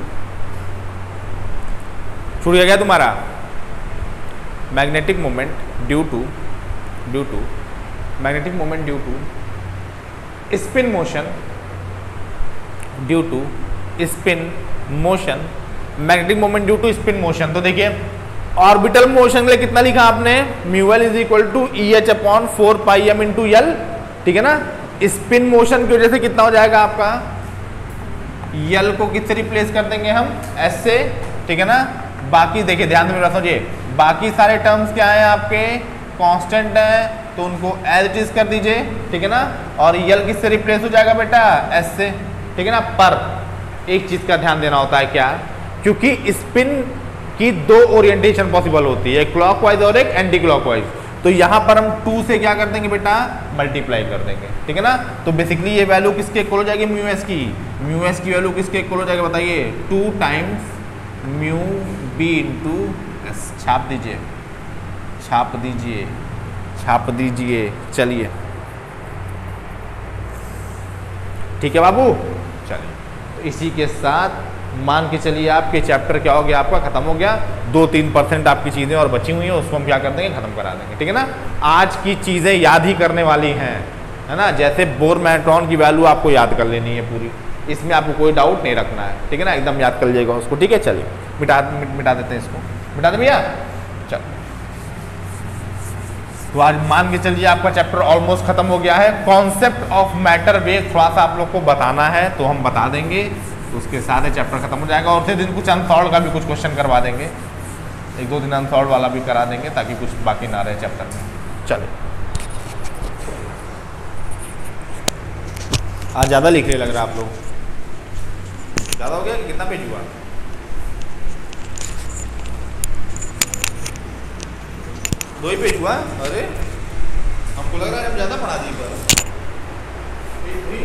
छूट गया क्या तुम्हारा, magnetic moment due to due to magnetic moment due to spin motion due to spin motion magnetic moment due to spin motion. तो देखिए orbital motion के लिए कितना लिखा आपने, mu L is equal to E H upon four pi M into L, ठीक है ना. स्पिन मोशन की वजह से कितना हो जाएगा आपका, यल को किससे रिप्लेस कर देंगे हम, एस से, ठीक है ना. बाकी देखिए ध्यान में समझिए बाकी सारे टर्म्स क्या है आपके कांस्टेंट है तो उनको एज इट इज कर दीजिए, ठीक है ना. और यल किससे रिप्लेस हो जाएगा बेटा, एस से, ठीक है ना. पर एक चीज का ध्यान देना होता है क्या, क्योंकि स्पिन की दो ओरिएंटेशन पॉसिबल होती है, क्लॉकवाइज और एक एंटी क्लॉकवाइज. तो यहां पर हम टू से क्या कर देंगे बेटा, मल्टीप्लाई कर देंगे, ठीक है ना. तो बेसिकली ये वैल्यू किसके इक्वल हो जाएगी, म्यू एस की. म्यू एस की वैल्यू किसके इक्वल हो जाएगा बताइए, two times mu B into S. छाप दीजिए छाप दीजिए छाप दीजिए चलिए ठीक है बाबू. चलिए तो इसी के साथ मान के चलिए आपके चैप्टर क्या हो गया, आपका खत्म हो गया. दो तीन परसेंट आपकी चीजें और बची हुई हैं उसको हम क्या कर देंगे, खत्म करा देंगे, ठीक है ना. आज की चीजें याद ही करने वाली हैं, है ना. जैसे बोर मैग्नेट्रॉन की वैल्यू आपको याद कर लेनी है पूरी, इसमें आपको कोई डाउट नहीं रखना है, ठीक है ना. एकदम याद कर लीजिएगा उसको, ठीक है. चलिए मिटा मिटा देते हैं इसको, मिटा दे भैया. चलो तो आज मान के चलिए आपका चैप्टर ऑलमोस्ट खत्म हो गया है. कॉन्सेप्ट ऑफ मैटर वेव थोड़ा सा आप लोग को बताना है तो हम बता देंगे, उसके साथ ही चैप्टर खत्म हो जाएगा. और उसी दिन कुछ अनसॉल्व का भी कुछ क्वेश्चन करवा देंगे, एक दो दिन अनसॉल्व वाला भी करा देंगे ताकि कुछ बाकी ना रहे चैप्टर में. चले आज ज़्यादा लिख रहे लग रहा है आप लोग, ज़्यादा हो गया कि कितना पेज हुआ, दो ही पेज हुआ. अरे हमको लग रहा है हम ज़्यादा पढ़ा दिए पर